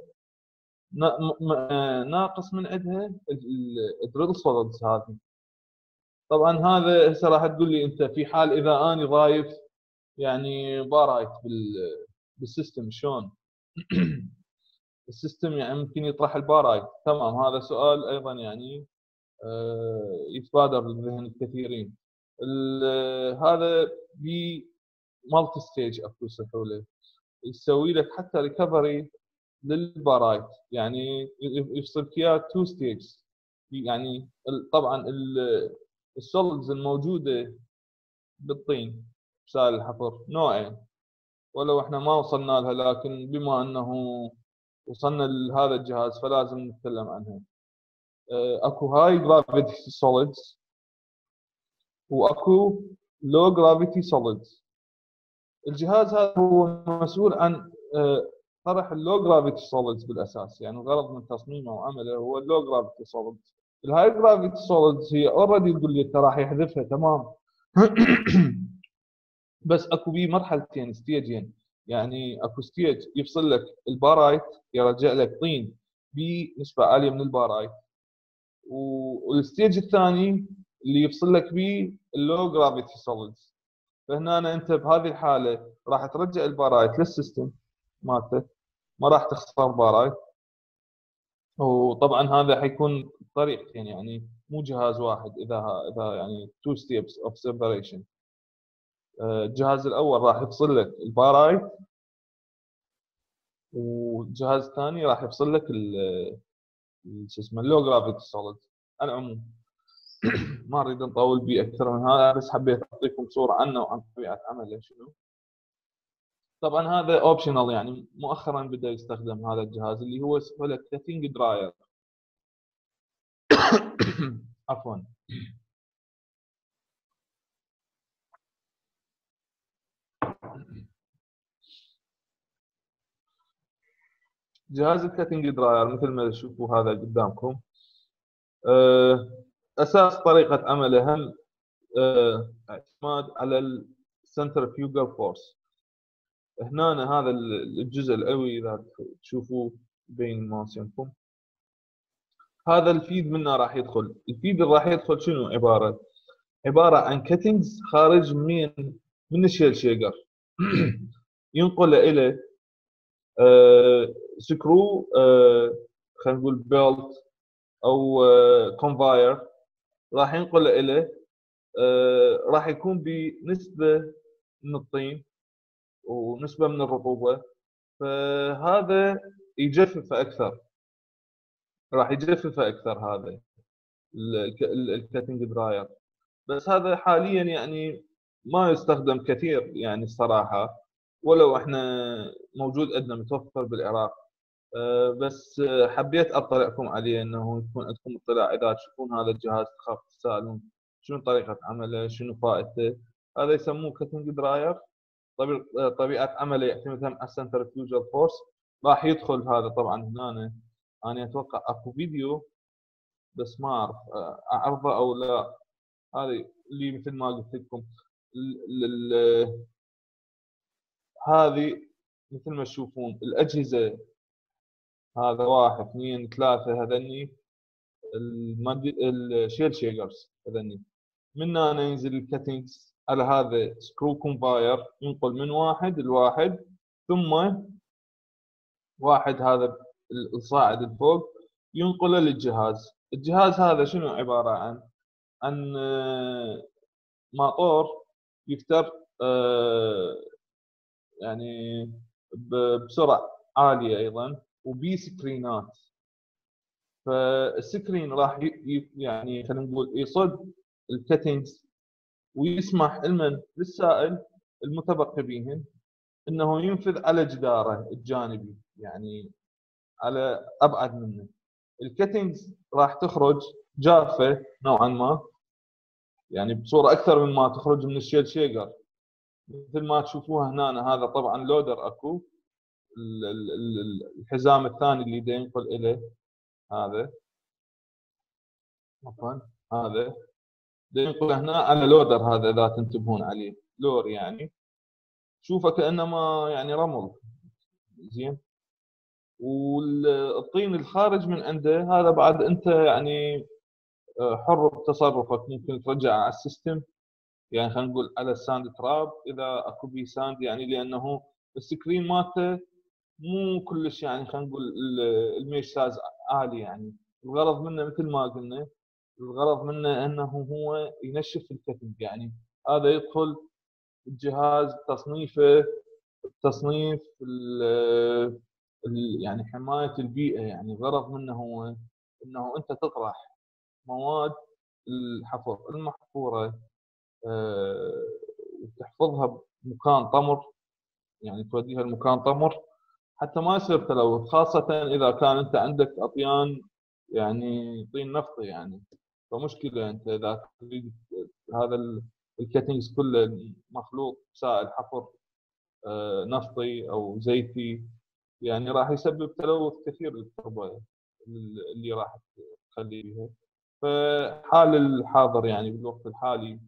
ناقص من عندها الدريل سوليدز هذه. طبعا هذا هسه راح تقول لي انت في حال اذا اني ضايف يعني بارايت بالسيستم شلون؟ السيستم يعني ممكن يطرح البارايت. تمام، هذا سؤال ايضا يعني يتبادر لذهن الكثيرين. هذا ب مالتي ستيج اكو سهوله يسوي لك حتى ريكفري للبارايت، يعني يفصل لك اياه تو ستيج. يعني طبعا السوليدز الموجوده بالطين سائل الحفر نوعين، ولو احنا ما وصلنا لها لكن بما انه وصلنا لهذا الجهاز فلازم نتكلم عنها. اكو هاي جرافيتي سوليدز واكو لو جرافيتي سوليدز. الجهاز هذا هو مسؤول عن طرح اللو جرافيتي سوليدز بالاساس، يعني الغرض من تصميمه وعمله هو اللو جرافيتي سوليدز. الهاي جرافيتي سوليدز هي اوريدي تقول لي انت راح يحذفها تمام بس اكو بيه مرحلتين ستيجين، يعني اكو ستيج يفصل لك البارايت يرجع لك طين بنسبه عاليه من البارايت، والستيج الثاني اللي يفصل لك بيه اللو جرافيتي سوليدز. فهنا انت بهذه الحاله راح ترجع البارايت للسيستم مالتك، ما راح تخسر بارايت. وطبعا هذا حيكون طريقتين يعني مو جهاز واحد، اذا اذا يعني تو ستيبس اوف سيبريشن. الجهاز الاول راح يفصل لك البارايت والجهاز الثاني راح يفصل لك شو اسمه اللو جرافيتي سوليد. على العموم ما اريد نطول به اكثر من هذا، بس حبيت اعطيكم صوره عنه وعن طبيعه عمله شنو. طبعا هذا اوبشنال، يعني مؤخرا بدا يستخدم هذا الجهاز اللي هو اسمه له كاتينج دراير عفوا. جهاز الكاتنج دراير مثل ما تشوفوا هذا قدامكم، اساس طريقه عمله هم اعتماد على السنترفيوجال فورس. هنا هذا الجزء العلوي اذا تشوفوا بين ماسينكم، هذا الفيد منه راح يدخل. الفيد اللي راح يدخل شنو عباره؟ عباره عن كاتنجز خارج من من الشيل شيجر ينقل الى آه سكرو آه خلينا نقول بيلت او آه كونفاير، راح ينقل الى آه راح يكون بنسبه من الطين ونسبه من الرطوبه، فهذا يجفف اكثر، راح يجفف اكثر هذا الكاتنج دراير. بس هذا حاليا يعني ما يستخدم كثير يعني الصراحه، ولو احنا موجود عندنا متوفر بالعراق أه بس حبيت اطلعكم عليه، انه يكون عندكم اطلاع اذا تشوفون هذا الجهاز تخاف تسالون شنو طريقه عمله، شنو فائدته. هذا يسموه كاتنج دراير. طبيعه عمله يعتمد هم على السنترفيوجال فورس. راح يدخل هذا طبعا هنا. انا اتوقع اكو فيديو بس ما اعرف اعرضه او لا. هذه اللي مثل ما قلت لكم هذه مثل ما تشوفون الاجهزه. هذا واحد اثنين ثلاثه هذني الشيل شيجرز هذني. من هنا ينزل الكاتنجز على هذا سكرو كونفاير، ينقل من واحد لواحد، ثم واحد هذا الصاعد الفوق ينقله للجهاز. الجهاز هذا شنو عباره عن عن موتور يفتر يعني بسرعه عاليه ايضا، وبي سكرينات. فالسكرين راح يعني خلينا نقول يصد الكاتنجز ويسمح لمن للسائل المتبقي بهم انه ينفذ على جداره الجانبي، يعني على ابعد منه. الكاتنجز راح تخرج جافه نوعا ما، يعني بصوره اكثر من ما تخرج من الشيل شيجر. مثل ما تشوفوها هنا، هذا طبعا لودر اكو، الحزام الثاني اللي دا ينقل اليه هذا عفوا هذا دا ينقل هنا على لودر. هذا اذا تنتبهون عليه لور، يعني شوفه كانما يعني رمل زين. والطين الخارج من عنده هذا بعد انت يعني حر بتصرفك، ممكن ترجعه على السيستم، يعني خلينا نقول على الساند تراب اذا اكو بي ساند، يعني لانه السكرين مالته مو كلش يعني خلينا نقول الميش سايز عالي. يعني الغرض منه مثل ما قلنا، الغرض منه انه هو ينشف الكتنج. يعني هذا يدخل الجهاز تصنيفه تصنيف يعني حمايه البيئه. يعني الغرض منه هو انه انت تطرح مواد الحفر المحفوره أه وتحفظها بمكان طمر، يعني توديها لمكان طمر حتى ما يصير تلوث، خاصه اذا كان انت عندك اطيان يعني طين نفطي. يعني فمشكله انت اذا تريد هذا الكاتنجز كله مخلوط بسائل حفر أه نفطي او زيتي، يعني راح يسبب تلوث كثير للتربه اللي راح تخلي بها. فحال الحاضر يعني بالوقت الحالي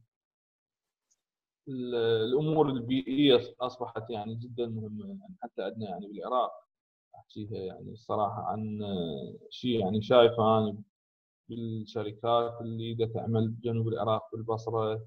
الامور البيئيه اصبحت يعني جدا مهمه. يعني حتى عندنا يعني بالعراق احكيها يعني الصراحه عن شيء يعني شايفه انا بالشركات اللي دا تعمل بجنوب العراق بالبصره،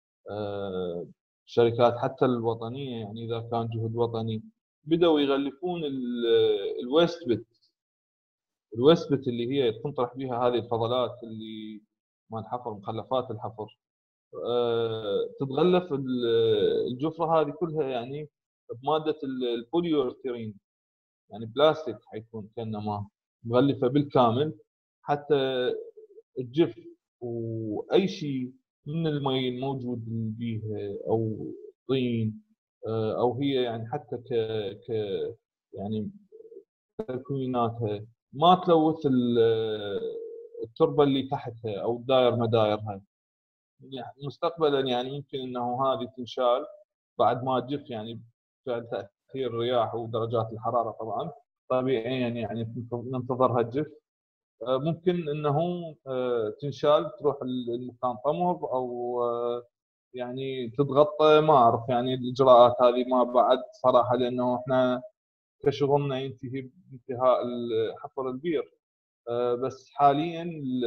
الشركات حتى الوطنيه، يعني اذا كان جهد وطني بدأوا يغلفون الويست بت الويست بت اللي هي تنطرح بها هذه الفضلات اللي مال الحفر، مخلفات الحفر، أه تتغلف الجفره هذه كلها يعني بماده البوليورثيرين، يعني بلاستيك حيكون كانما مغلفه بالكامل حتى تجف. واي شيء من المي الموجود بيها او طين او هي يعني حتى ك ك يعني تكويناتها ما تلوث التربه اللي تحتها او الداير مدايرها. يعني مستقبلا يعني يمكن انه هذه تنشال بعد ما تجف، يعني بعد تاثير الرياح ودرجات الحراره طبعا طبيعيا يعني ننتظرها تجف. ممكن انه تنشال تروح المكان طمر او يعني تتغطى، ما اعرف يعني الاجراءات هذه ما بعد صراحه، لانه احنا كشغلنا ينتهي بانتهاء حفر البير. بس حاليا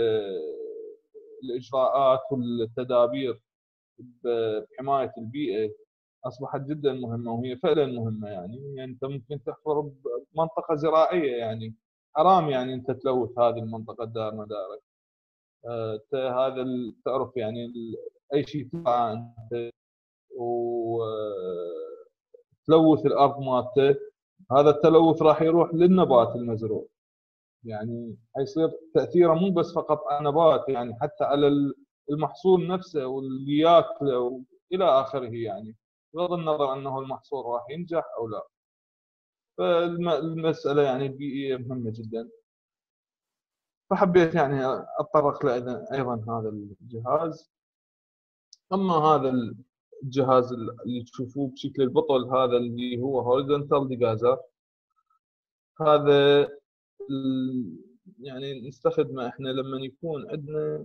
الاجراءات والتدابير بحمايه البيئه اصبحت جدا مهمه، وهي فعلا مهمه. يعني, يعني انت ممكن تحفر بمنطقه زراعيه، يعني حرام يعني انت تلوث هذه المنطقه دار مدارك. آه هذا تعرف يعني اي شيء تزرعه انت وتلوث الارض مالته، هذا التلوث راح يروح للنبات المزروع، يعني حيصير تاثيره مو بس فقط على النبات، يعني حتى على المحصول نفسه واللي ياكله الى اخره، يعني بغض النظر انه المحصول راح ينجح او لا. فالمساله يعني البيئيه مهمه جدا، فحبيت يعني اتطرق له ايضا هذا الجهاز. اما هذا الجهاز اللي تشوفوه بشكل البطل هذا اللي هو هوريزونتال ديجازر، هذا يعني نستخدمه احنا لما يكون عندنا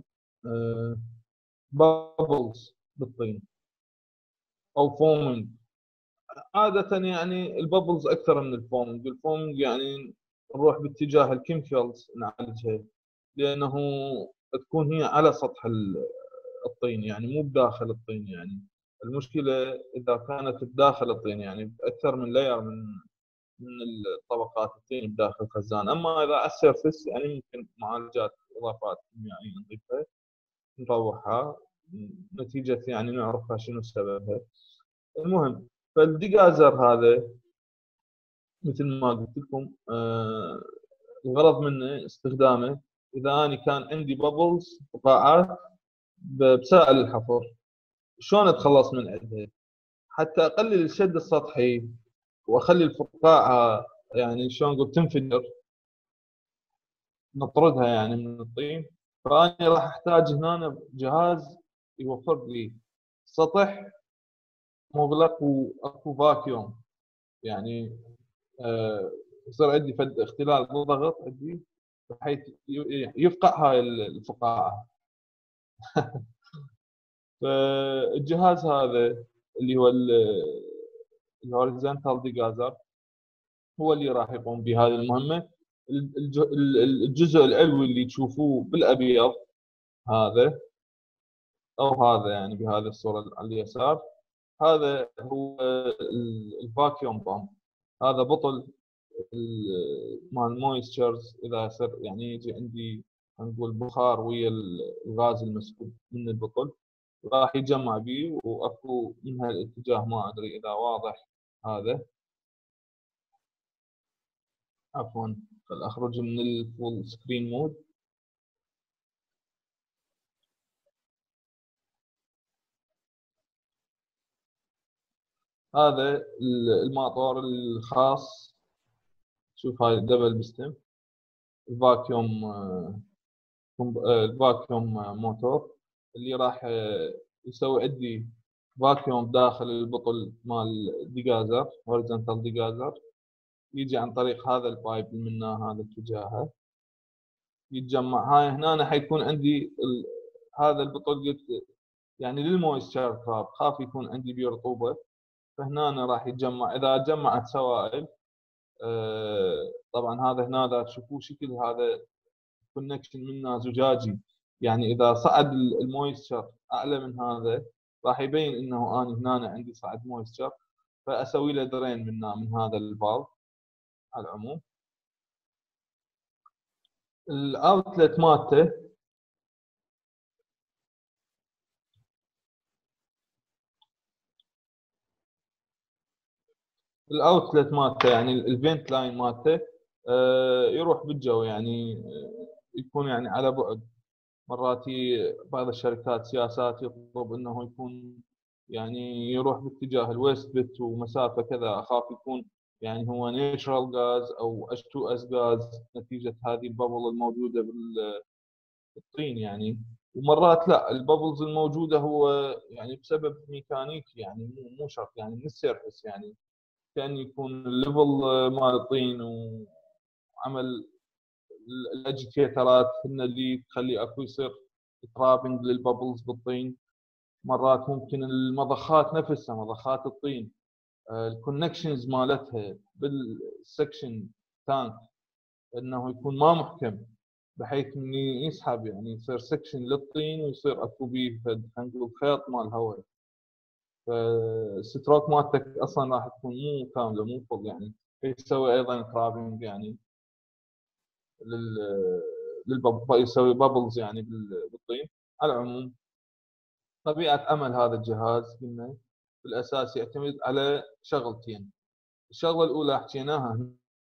بابلز بالطين او فومنج. عاده يعني البابلز اكثر من الفومنج، الفومنج يعني نروح باتجاه الكيميكالز نعالجها، لانه تكون هي على سطح الطين يعني مو بداخل الطين. يعني المشكله اذا كانت بداخل الطين يعني اكثر من لاير من من الطبقات الطين بداخل الخزان. اما اذا على السيرفس يعني ممكن معالجات اضافات كيميائيه نضيفها نروحها نتيجه يعني نعرفها شنو سببها. المهم فالديجازر هذا مثل ما قلت لكم آه الغرض منه استخدامه اذا انا كان عندي بابلز فقاعات بسائل الحفر، شلون اتخلص من عندها حتى اقلل الشد السطحي واخلي الفقاعه يعني شلون نقول تنفجر، نطردها يعني من الطين. فاني راح احتاج هنا جهاز يوفر لي سطح مغلق واكو فاكيوم، يعني آه يصير عندي فد اختلال بالضغط عندي بحيث يفقع هاي الفقاعه. فالجهاز هذا اللي هو الهوريزونتال ديجازر هو اللي راح يقوم بهذه المهمه. الجزء العلوي اللي تشوفوه بالابيض هذا او هذا يعني بهذه الصوره على اليسار، هذا هو الفاكيوم بامب. هذا بطل مال مويستشرز اذا يصير يعني يجي عندي نقول بخار ويا الغاز المسكوب من البطل راح يتجمع به، واكو من هالاتجاه ما ادري اذا واضح هذا. عفوا خل اخرج من الفول سكرين مود. هذا الماطور الخاص، شوف هاي دبل بستم الفاكيوم الفاكيوم موتور اللي راح يسوي عندي فاكيوم داخل البطل مال ديجازر هوريزونتال ديجازر، يجي عن طريق هذا البايب اللي منه هذا اتجاهه يتجمع. هاي هنا حيكون عندي ال... هذا البطل قلت يعني للمويستشر كراب، خاف يكون عندي بيه رطوبه، فهنا أنا راح يتجمع. اذا تجمعت سوائل آه طبعا هذا هنا اذا تشوفوه شكل هذا كونكشن منه زجاجي، يعني اذا صعد المويستشر اعلى من هذا راح يبين انه انا هنا عندي صعد مويستشر، فاسوي له درين من من هذا الفالف. على العموم الاوتلت مالته الاوتلت مالته يعني الفنت لاين مالته آه يروح بالجو، يعني يكون يعني على بعد. مرات بعض الشركات سياسات يطلب انه يكون يعني يروح باتجاه الويست بت ومسافه كذا، اخاف يكون يعني هو نيترال غاز او اتش تو اس غاز نتيجه هذه الببل الموجوده بالطين يعني. ومرات لا، الببلز الموجوده هو يعني بسبب ميكانيكي يعني مو مو شرط يعني من السيرفس، يعني كان يكون الليفل مال الطين وعمل الاجيتيترات هن اللي تخلي اكو يصير ترابنج للببلز بالطين. مرات ممكن المضخات نفسها مضخات الطين الكونكشنز مالتها بالسكشن تانك انه يكون ما محكم بحيث انه يسحب يعني يصير سكشن للطين ويصير اكو بيه خلينا نقول خيط مال هواء، فالستروك مالتك اصلا راح تكون مو كامله مو فل يعني. يسوي ايضا ترابنج يعني لل للبب يسوي بابلز يعني بالطين. على العموم طبيعه عمل هذا الجهاز قلنا بالاساس يعتمد على شغلتين. الشغله الاولى حكيناها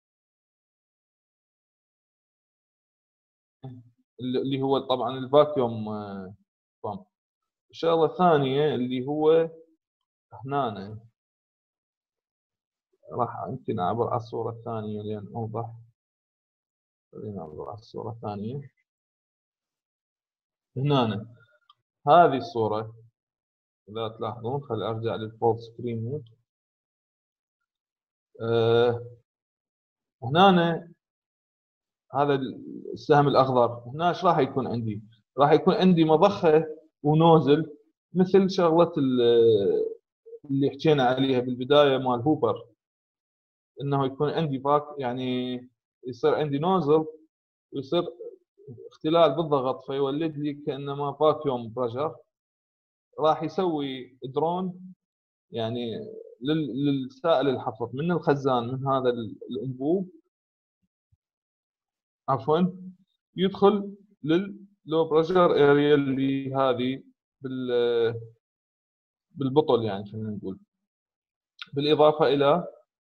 اللي هو طبعا الفاكيوم بامب. الشغله الثانيه اللي هو هنا راح يمكن اعبر على الصورة الثانية لين اوضح. خلينا نعبر على الصورة الثانية. هنا هذه الصورة إذا تلاحظون، خلي أرجع للفول سكرين مود. أه هنا هذا السهم الأخضر، هنا إيش راح يكون عندي؟ راح يكون عندي مضخة ونوزل، مثل شغلة اللي حكينا عليها بالبداية مال هوبر، إنه يكون عندي باك، يعني يصير عندي نوزل ويصير اختلال بالضغط فيولد لي كأنما فاكيوم بريشر. راح يسوي درون يعني للسائل الحفر من الخزان، من هذا الانبوب عفوا، يدخل لللو بريشر اريا اللي هذه بال بالبطل، يعني خلينا نقول، بالاضافه الى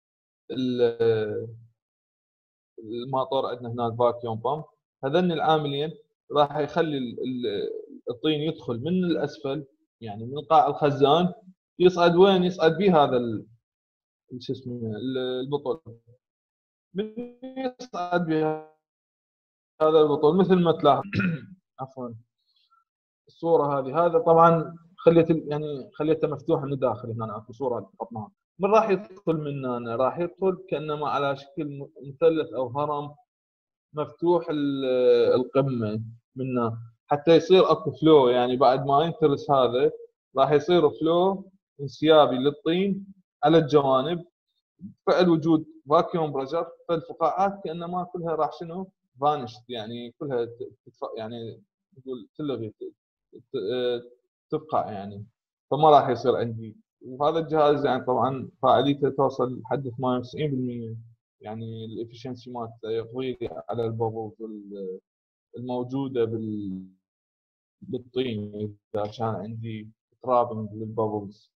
الماطور. عندنا هنا الفاكيوم بامب. هذين العاملين راح يخلي الطين يدخل من الاسفل، يعني من قاع الخزان، يصعد وين؟ يصعد به هذا شو اسمه البطل، من يصعد بها هذا البطل مثل ما تلاحظ. عفوا الصوره هذه، هذا طبعا خليت يعني خليتها مفتوحه من الداخل. هنا اكو صوره حطناها. من راح يدخل من هنا؟ راح يدخل كانما على شكل مثلث او هرم مفتوح القمه منه، حتى يصير اكو فلو، يعني بعد ما ينترس هذا راح يصير فلو انسيابي للطين على الجوانب، فعل وجود فاكيوم بريشر. فالفقاعات كانما كلها راح شنو؟ فانشت، يعني كلها يعني نقول تلغي، تبقى يعني، فما راح يصير عندي. وهذا الجهاز يعني طبعا فاعليته توصل لحد ثمانية وتسعين بالمئة، يعني الافشنسي مالته يقضي على البابلز الموجوده بال بالطين اذا كان عندي ترابنج للبابلز.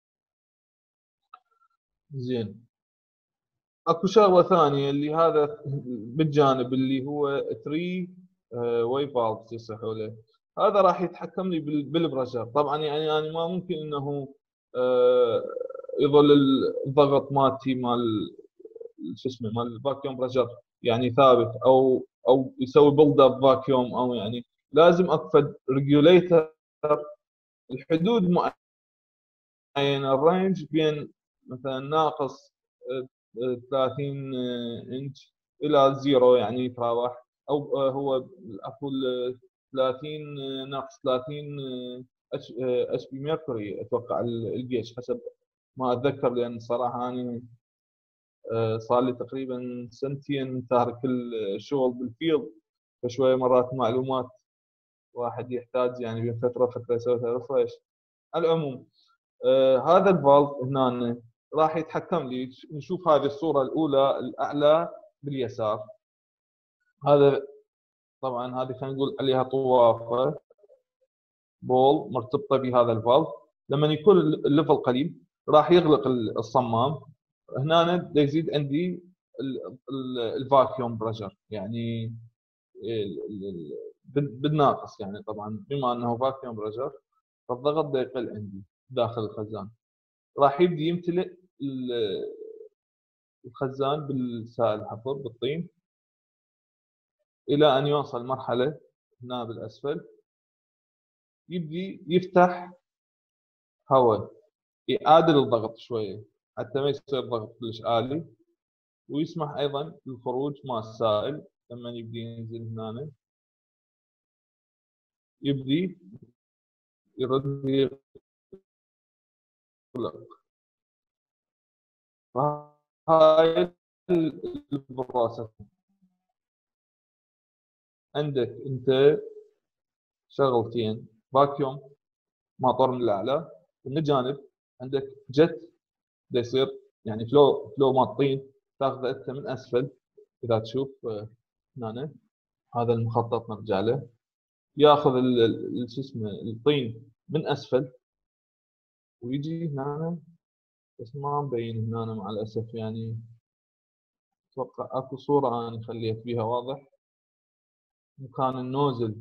زين، اكو شغله ثانيه اللي هذا بالجانب اللي هو ثلاثة واي فالفز يصحوا له. هذا راح يتحكم لي بالبريشر. طبعا يعني انا ما ممكن انه آه يظل الضغط مالتي مال شو اسمه مال الفاكيوم بريشر يعني ثابت، او او يسوي بيلد اب فاكيوم، او يعني لازم اكفد ريجوليتر الحدود معينه، الرينج بين مثلا ناقص ثلاثين انش الى زيرو، يعني يتراوح، او هو عفوا ثلاثين ناقص ثلاثين اتش بي ميركوري اتوقع الجيش، حسب ما اتذكر، لان الصراحه انا صار لي تقريبا سنتين تارك الشغل بالفيلد، فشويه مرات معلومات واحد يحتاج يعني بين فتره وفتره يسوي ريفرش. على العموم آه هذا الفالف هنا راح يتحكم لي. نشوف هذه الصوره الاولى الاعلى باليسار، هذا طبعا هذه خلينا نقول عليها طوافه بول مرتبطه بهذا الفالف. لما يكون الليفل قليل راح يغلق الصمام. هنا يزيد عندي الفاكيوم بريشر، يعني بالناقص، يعني طبعا بما انه فاكيوم بريشر فالضغط يقل عندي داخل الخزان. راح يبدي يمتلئ الخزان بالسائل الحفر بالطين الى ان يوصل مرحله هنا بالاسفل، يبدي يفتح هواء، يعادل الضغط شويه حتى ما يصير ضغط كلش عالي، ويسمح ايضا بالخروج مع السائل. لما يبدي ينزل هنا يبدي يرد يغلق. هاي البروسس عندك انت شغلتين، فاكيوم ماطور من الاعلى، ومن الجانب عندك جت دا يصير يعني فلو فلو مال الطين تاخذه انت من اسفل. اذا تشوف هنا هذا المخطط نرجع له، ياخذ شو اسمه الطين من اسفل ويجي هنا، بس ما مبين هنا مع الاسف، يعني اتوقع اكو صوره انا خليت فيها واضح مكان النوزل.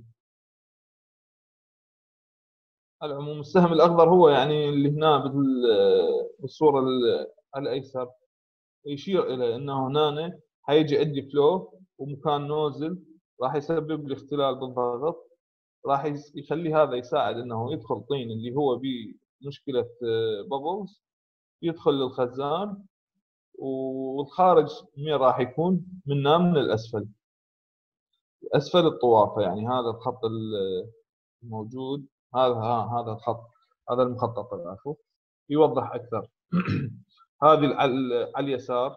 على العموم السهم الاخضر هو يعني اللي هنا بالصوره الايسر يشير الى انه هنا حيجي عندي فلو ومكان نوزل راح يسبب لي اختلال بالضغط، راح يخلي هذا يساعد انه يدخل طين اللي هو بمشكله بابلز يدخل للخزان، والخارج من راح يكون منه من الاسفل اسفل الطوافه. يعني هذا الخط الموجود، هذا ها هذا الخط، هذا المخطط العفو يوضح اكثر. هذه على اليسار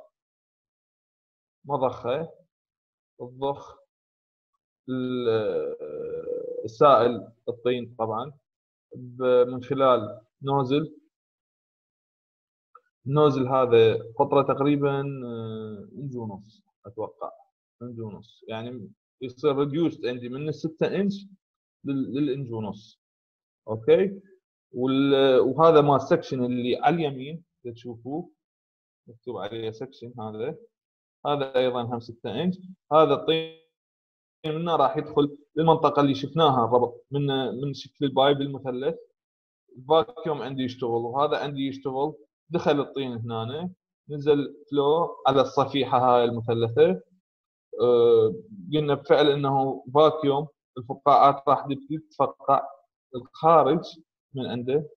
مضخه الضخ السائل الطين طبعا من خلال نوزل. النوزل هذا قطره تقريبا انج ونص اتوقع، انج ونص، يعني يصير ريديوست عندي من ستة انش للانج ونص. اوكي، وهذا ما السكشن اللي على اليمين تشوفوه مكتوب عليه سكشن، هذا هذا ايضا هم ستة انش. هذا الطين منه راح يدخل للمنطقه اللي شفناها الربط من من شكل البايب المثلث. الفاكيوم عندي يشتغل وهذا عندي يشتغل، دخل الطين هنا، نزل فلو على الصفيحه هاي المثلثه. أه قلنا بفعل انه فاكيوم، الفقاعات راح تبتدي تتفقع. الخارج من عنده،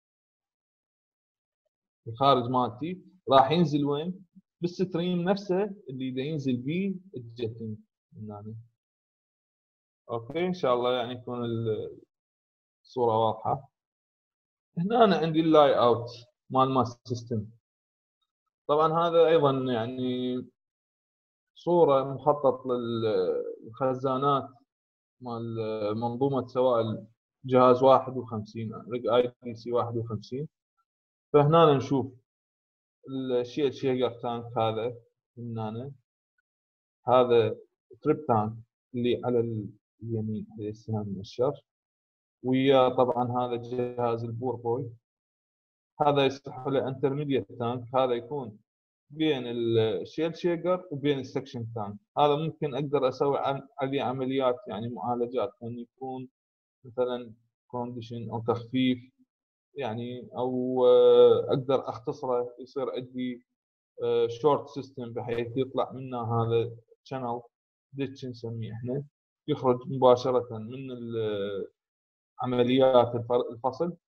الخارج مالتي راح ينزل وين؟ بالستريم نفسه اللي دا ينزل بيه الجيتنج هنا. اوكي ان شاء الله يعني يكون الصوره واضحه. هنا أنا عندي اللاي اوت مال ماس سيستم. طبعا هذا ايضا يعني صوره مخطط للخزانات مال منظومه سوائل جهاز واحد وخمسين ريج اي دي سي واحد وخمسين. فهنا نشوف الشيء الشيجر تانك هذا هنا، هذا تريب تانك اللي على اليمين هذا السهم مؤشر، ويا طبعا هذا جهاز البور بوي. هذا يصح له انترميديت تانك، هذا يكون بين الشيل شيجر وبين السكشن تانك. هذا ممكن اقدر اسوي عليه عمليات يعني معالجات، ان يكون مثلا كونديشن او تخفيف يعني، او اقدر اختصره يصير عندي شورت سيستم بحيث يطلع منه هذا شانل ديتش نسميه احنا، يخرج مباشره من عمليات الفصل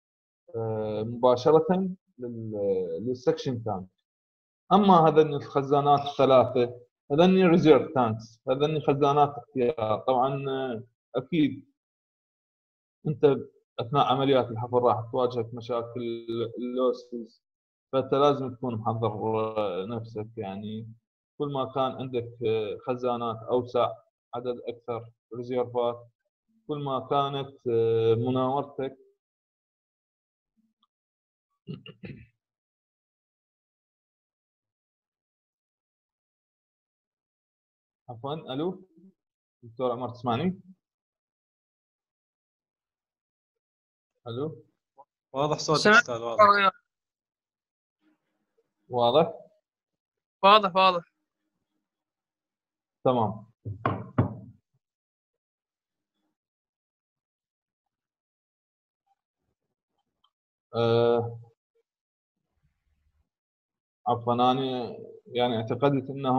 مباشره للسكشن تانك. اما هذني الخزانات الثلاثه هذني ريزيرف تانكس، هذني خزانات اختيار. طبعا اكيد انت اثناء عمليات الحفر راح تواجهك مشاكل اللوسز، فانت لازم تكون محضر نفسك. يعني كل ما كان عندك خزانات اوسع، عدد اكثر ريزيرفات، كل ما كانت مناورتك عفوا. الو دكتور عمر تسمعني؟ الو واضح صوتك استاذ؟ واضح واضح واضح واضح تمام. أه عفوا انا يعني اعتقدت انه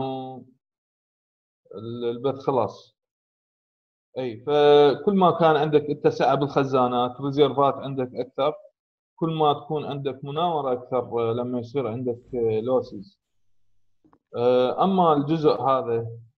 البث خلاص. اي، فكل ما كان عندك اتساع بالخزانات، ريزيرفات عندك اكثر، كل ما تكون عندك مناوره اكثر لما يصير عندك لوسز. اما الجزء هذا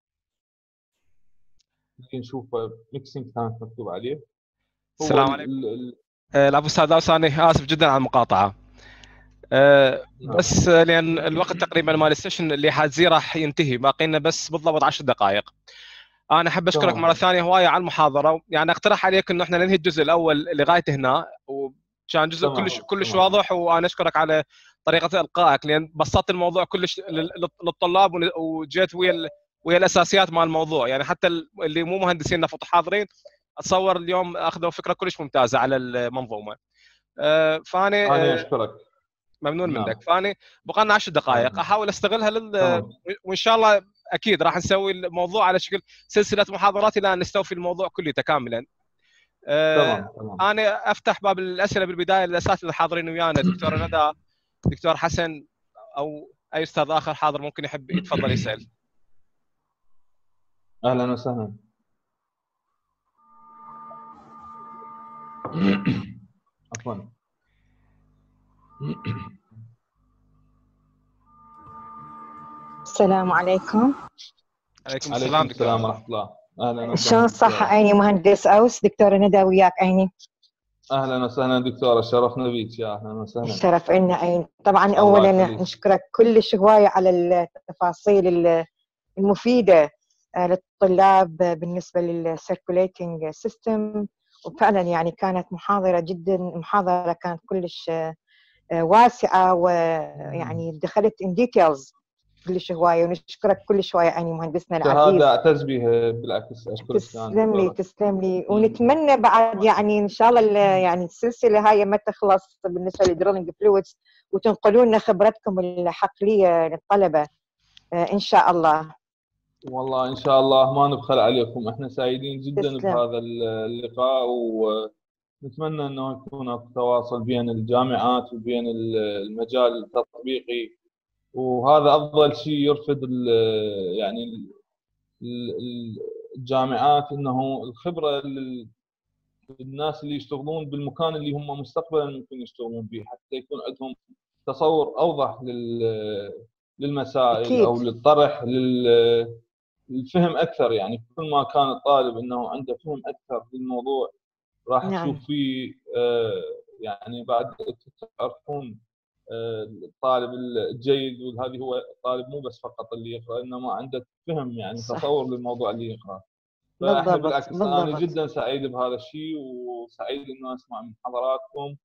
اللي نشوفه ميكسينج تانك مكتوب عليه. السلام عليكم. العفو استاذ اوس، انا اسف جدا على المقاطعه. أه بس لان الوقت تقريبا مال السيشن اللي حازيه راح ينتهي، باقي لنا بس بالضبط عشر دقائق. انا احب اشكرك مره ثانيه هوايه على المحاضره، يعني اقترح عليك انه احنا ننهي الجزء الاول لغايه هنا، وكان جزء تمام. كلش كلش واضح، وانا اشكرك على طريقه القائك لان بسطت الموضوع كلش للطلاب، وجيت ويا ويا الاساسيات مال الموضوع. يعني حتى اللي مو مهندسين نفط حاضرين اتصور اليوم اخذوا فكره كلش ممتازه على المنظومه. أه فاني انا اشكرك ممنون نعم. منك. فاني بقى لنا عشر دقائق نعم. احاول استغلها لل... وان شاء الله اكيد راح نسوي الموضوع على شكل سلسله محاضرات الى ان نستوفي الموضوع كله كاملا. أه تمام. انا افتح باب الاسئله بالبدايه للاساتذه الحاضرين ويانا، دكتور ندى، دكتور حسن او اي استاذ اخر حاضر ممكن يحب يتفضل يسال. اهلا وسهلا. عفوا. السلام عليكم. عليكم عليكم السلام السلام دكتور. ورحمه الله. اهلا وسهلا. شلون الصحة عيني مهندس أوس؟ دكتورة ندى وياك عيني. اهلا وسهلا دكتوره، شرفنا بيك. يا اهلا وسهلا. الشرف إلنا عين. طبعا الله أولا يخليك. نشكرك كلش هواية على التفاصيل المفيدة للطلاب بالنسبة للسيركوليتنج سيستم، وفعلا يعني كانت محاضرة جدا محاضرة كانت كلش واسعة، ويعني دخلت in details كلش هواية، ونشكرك كلش هواية عيني مهندسنا العزيز. هذا اعتز به بالعكس. اشكرك. تسلم لي تسلم لي، ونتمنى بعد يعني ان شاء الله يعني السلسله هاي ما تخلص بالنسبه للدريلنج فلويدز، وتنقلون لنا خبرتكم الحقليه للطلبه ان شاء الله. والله ان شاء الله ما نبخل عليكم، احنا سعيدين جدا تسلم. بهذا اللقاء، ونتمنى انه يكون هناك تواصل بين الجامعات وبين المجال التطبيقي، وهذا افضل شيء يرفد ال يعني ال الجامعات، انه الخبره للناس اللي يشتغلون بالمكان اللي هم مستقبلا ممكن يشتغلون به، حتى يكون عندهم تصور اوضح للمسائل أكيد. او للطرح، للفهم اكثر. يعني كل ما كان الطالب انه عنده فهم اكثر للموضوع راح نعم. تشوف فيه يعني بعد تعرفون الطالب الجيد، وهذه هو الطالب مو بس فقط اللي يقرا، انما عنده فهم يعني صح. تصور للموضوع اللي يقرا. بالضبط فاحنا بالعكس بالضبط. انا جدا سعيد بهذا الشيء، وسعيد انه اسمع من حضراتكم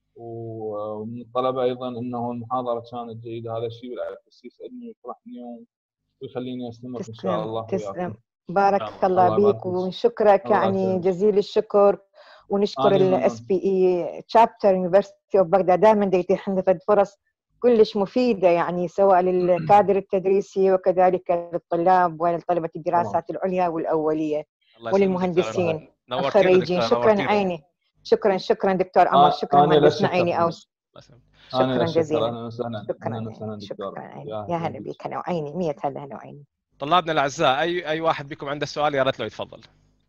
ومن الطلبه ايضا انه المحاضره كانت جيده. هذا الشيء بالعكس يسعدني ويفرحني ويخليني استمر ان شاء الله تسلم وياكم. تسلم. بارك الله بيك ونشكرك يعني جزيل الشكر، ونشكر الاس بي اي تشابتر يونيفرسيتي اوف بغداد، دائما يتيح لنا فرص كلش مفيده يعني سواء للكادر التدريسي وكذلك للطلاب ولطلبه الدراسات العليا والاوليه وللمهندسين الخريجين. شكرا عيني. شكرا شكرا دكتور قمر. شكرا مهندسنا عيني اوس. شكرا جزيلا. شكرا شكرا عيني. يا هلا بك. انا وعيني مية هلا. انا وعيني. طلابنا الاعزاء، اي اي واحد بكم عنده سؤال يا ريت لو يتفضل.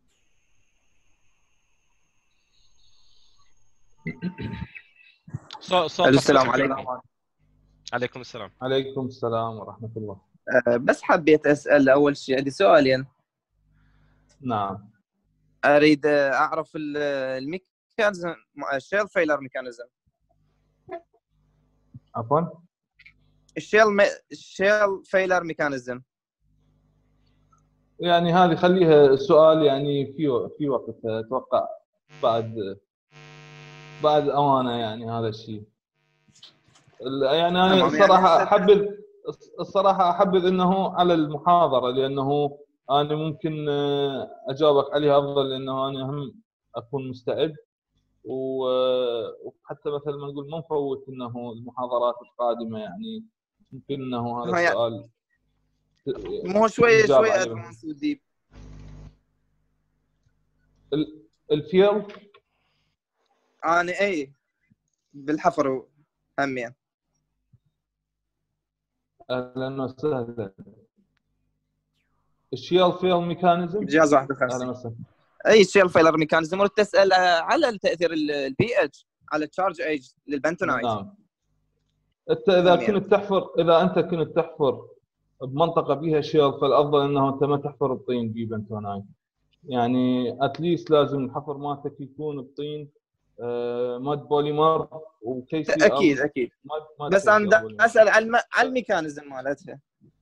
صوت السلام عليكم. عليكم السلام. عليكم السلام ورحمه الله. أه بس حبيت اسال اول شيء، عندي سؤالين. نعم. اريد اعرف الميكانيزم، الشيل فيلر ميكانيزم. عفوا؟ الشيل مي... الشيل فيلر ميكانيزم. يعني هذه خليها سؤال يعني في في وقت، اتوقع بعد بعد اوانه يعني هذا الشيء. يعني انا الصراحه احبذ الصراحه احبذ انه على المحاضره، لانه انا ممكن اجاوبك عليها افضل، لانه انا هم اكون مستعد، وحتى مثل ما نقول ما نفوت انه المحاضرات القادمه، يعني ممكن انه هذا السؤال مو شويه شويه ادفانس وديب. الفيل انا اي بالحفر همين. اهلا وسهلا. الشيل فيل ميكانيزم جاز واحد وخمسين. اهلا وسهلا. اي الشيل فيلر ميكانيزم. اريد تسال على تاثير البي اتش على التشارج ايج للبنتونايت. نعم. انت اذا كنت تحفر اذا انت كنت تحفر بمنطقه بيها شيل، فالافضل انه انت ما تحفر بطين ببنتونايت. يعني اتليست لازم الحفر مالتك يكون بطين آه ماد بوليمر وكي سي. اكيد اكيد. ماد ماد بس انا اسال على على الميكانيزم مالتها.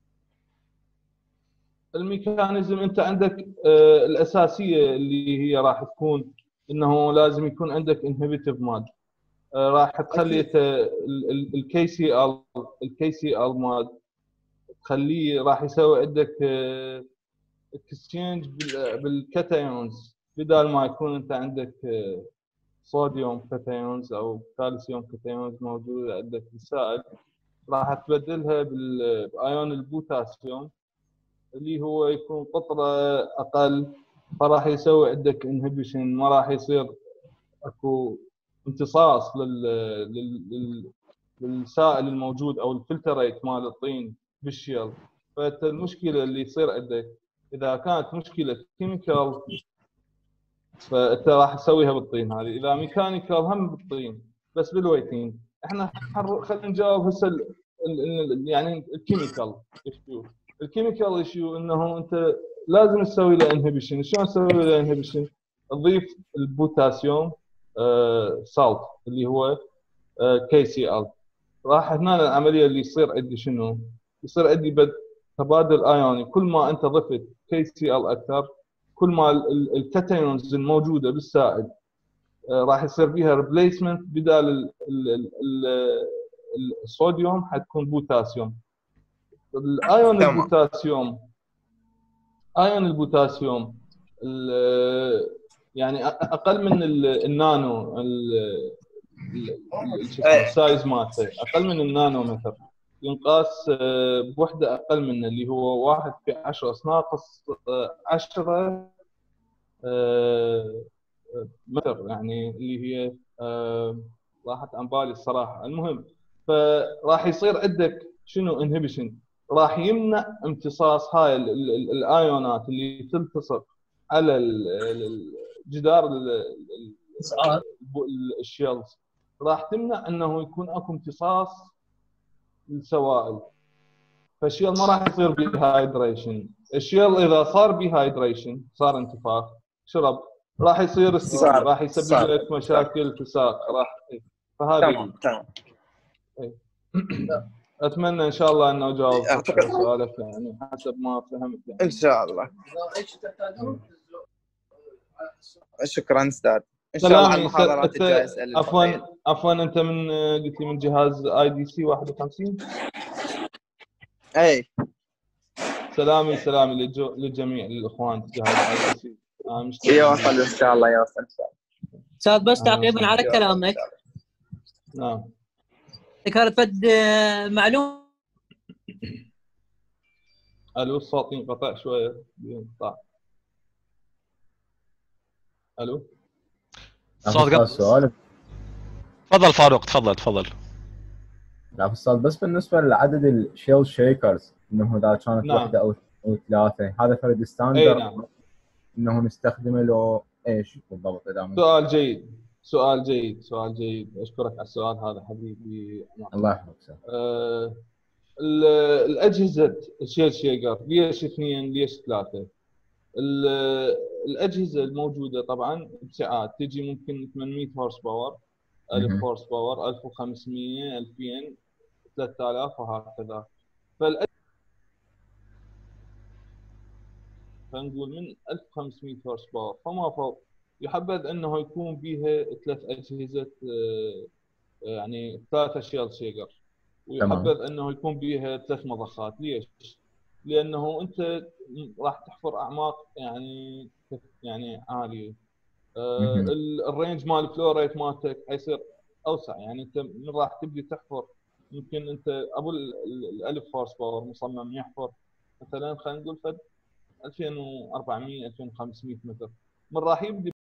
الميكانيزم انت عندك آه الاساسيه اللي هي راح تكون انه لازم يكون عندك انهبيتيف ماد. آه راح تخلي الكي سي ال الكي سي ال ماد تخليه راح يسوي عندك آه اكسشينج بالكاتايونز، بدل ما يكون انت عندك آه صوديوم كاتايونز او كالسيوم كاتايونز موجوده عندك بالسائل، راح تبدلها بايون البوتاسيوم اللي هو يكون قطره اقل، فراح يسوي عندك انهبيشن، ما راح يصير اكو امتصاص لل, لل... بالسائل الموجود او الفلتر ريت مال الطين بالشيل. فالمشكله اللي يصير عندك اذا كانت مشكله كيميكال فانت راح تسويها بالطين هذه، اذا ميكانيكال هم بالطين بس بالويتين. احنا خلينا نجاوب هسه يعني الكيميكال ايشيو. الكيميكال ايشيو انه انت لازم تسوي له انهبيشن. شلون تسوي له انهبيشن؟ تضيف البوتاسيوم آه سالت اللي هو آه كي سي ال. راح هنا العمليه اللي يصير عندي شنو؟ يصير عندي بد تبادل ايوني. كل ما انت ضفت كي سي ال اكثر كل ما الكاتايونز الموجوده بالسائل راح يصير فيها ريبليسمنت، بدال الصوديوم حتكون بوتاسيوم. الايون البوتاسيوم ايون البوتاسيوم يعني اقل من النانو السايز مالته، اقل من النانو متر، ينقاس بوحده اقل منه اللي هو واحد في عشرة ناقص عشرة متر، يعني اللي هي راحت عن بالي الصراحه. المهم فراح يصير عندك شنو انهبيشن، راح يمنع امتصاص هاي الايونات اللي تلتصق على جدار الشيلز، راح تمنع انه يكون اكو امتصاص للسوائل. فالشيل ما راح يصير بيه هايدريشن. الشيل اذا صار بيه هايدريشن صار انتفاخ شرب راح يصير استثمار، راح يسبب لك مشاكل تساق راح. فهذه تمام تمام. اتمنى ان شاء الله انه جاوبت سؤالك يعني حسب ما فهمت يعني. ان شاء الله. شكرا استاذ. ان شاء الله على المحاضرات الجايه اسال. عفوا عفوا انت من قلت لي من جهاز اي دي سي واحد وخمسين؟ اي. سلامي سلامي للجميع الاخوان في جهاز اي دي سي. يوصل ان شاء الله يوصل ان شاء الله. استاذ بس تعقيبا على كلامك. نعم. ذكرت فد معلومه. الو الصوت ينقطع شويه ينقطع. الو الصوت قطع. سؤال. تفضل فاروق تفضل تفضل. لا استاذ بس بالنسبه لعدد الشيل شيكرز انه اذا كانت نعم. واحده او او ثلاثه هذا فرد ستاندرد نعم. انه نستخدمه له ايش بالضبط؟ اذا سؤال جيد سؤال جيد سؤال جيد اشكرك على السؤال هذا حبيبي. الله يحفظك. أه الاجهزه الشيل شيكر ليش اثنين ليش ثلاثه؟ الاجهزه الموجوده طبعا بسعات تجي ممكن ثمانمئة هورس باور، ألف هورس باور، ألف وخمسمئة، ألفين، ثلاثة آلاف وهكذا. فالأجهزه فنقول من ألف وخمسمئة هورس باور فما فوق يحبذ انه يكون بيها ثلاث اجهزه يعني ثلاثه شيل شيكر، ويحبذ انه يكون بيها ثلاث مضخات. ليش؟ لانه انت راح تحفر اعماق يعني يعني عاليه. آه الرينج مال الفلو ريت مالتك حيصير اوسع، يعني انت من راح تبدي تحفر يمكن انت ابو الالف هورس باور مصمم يحفر مثلا خلينا نقول فد ألفين وأربعمئة ألفين وخمسمئة متر، من راح يبدي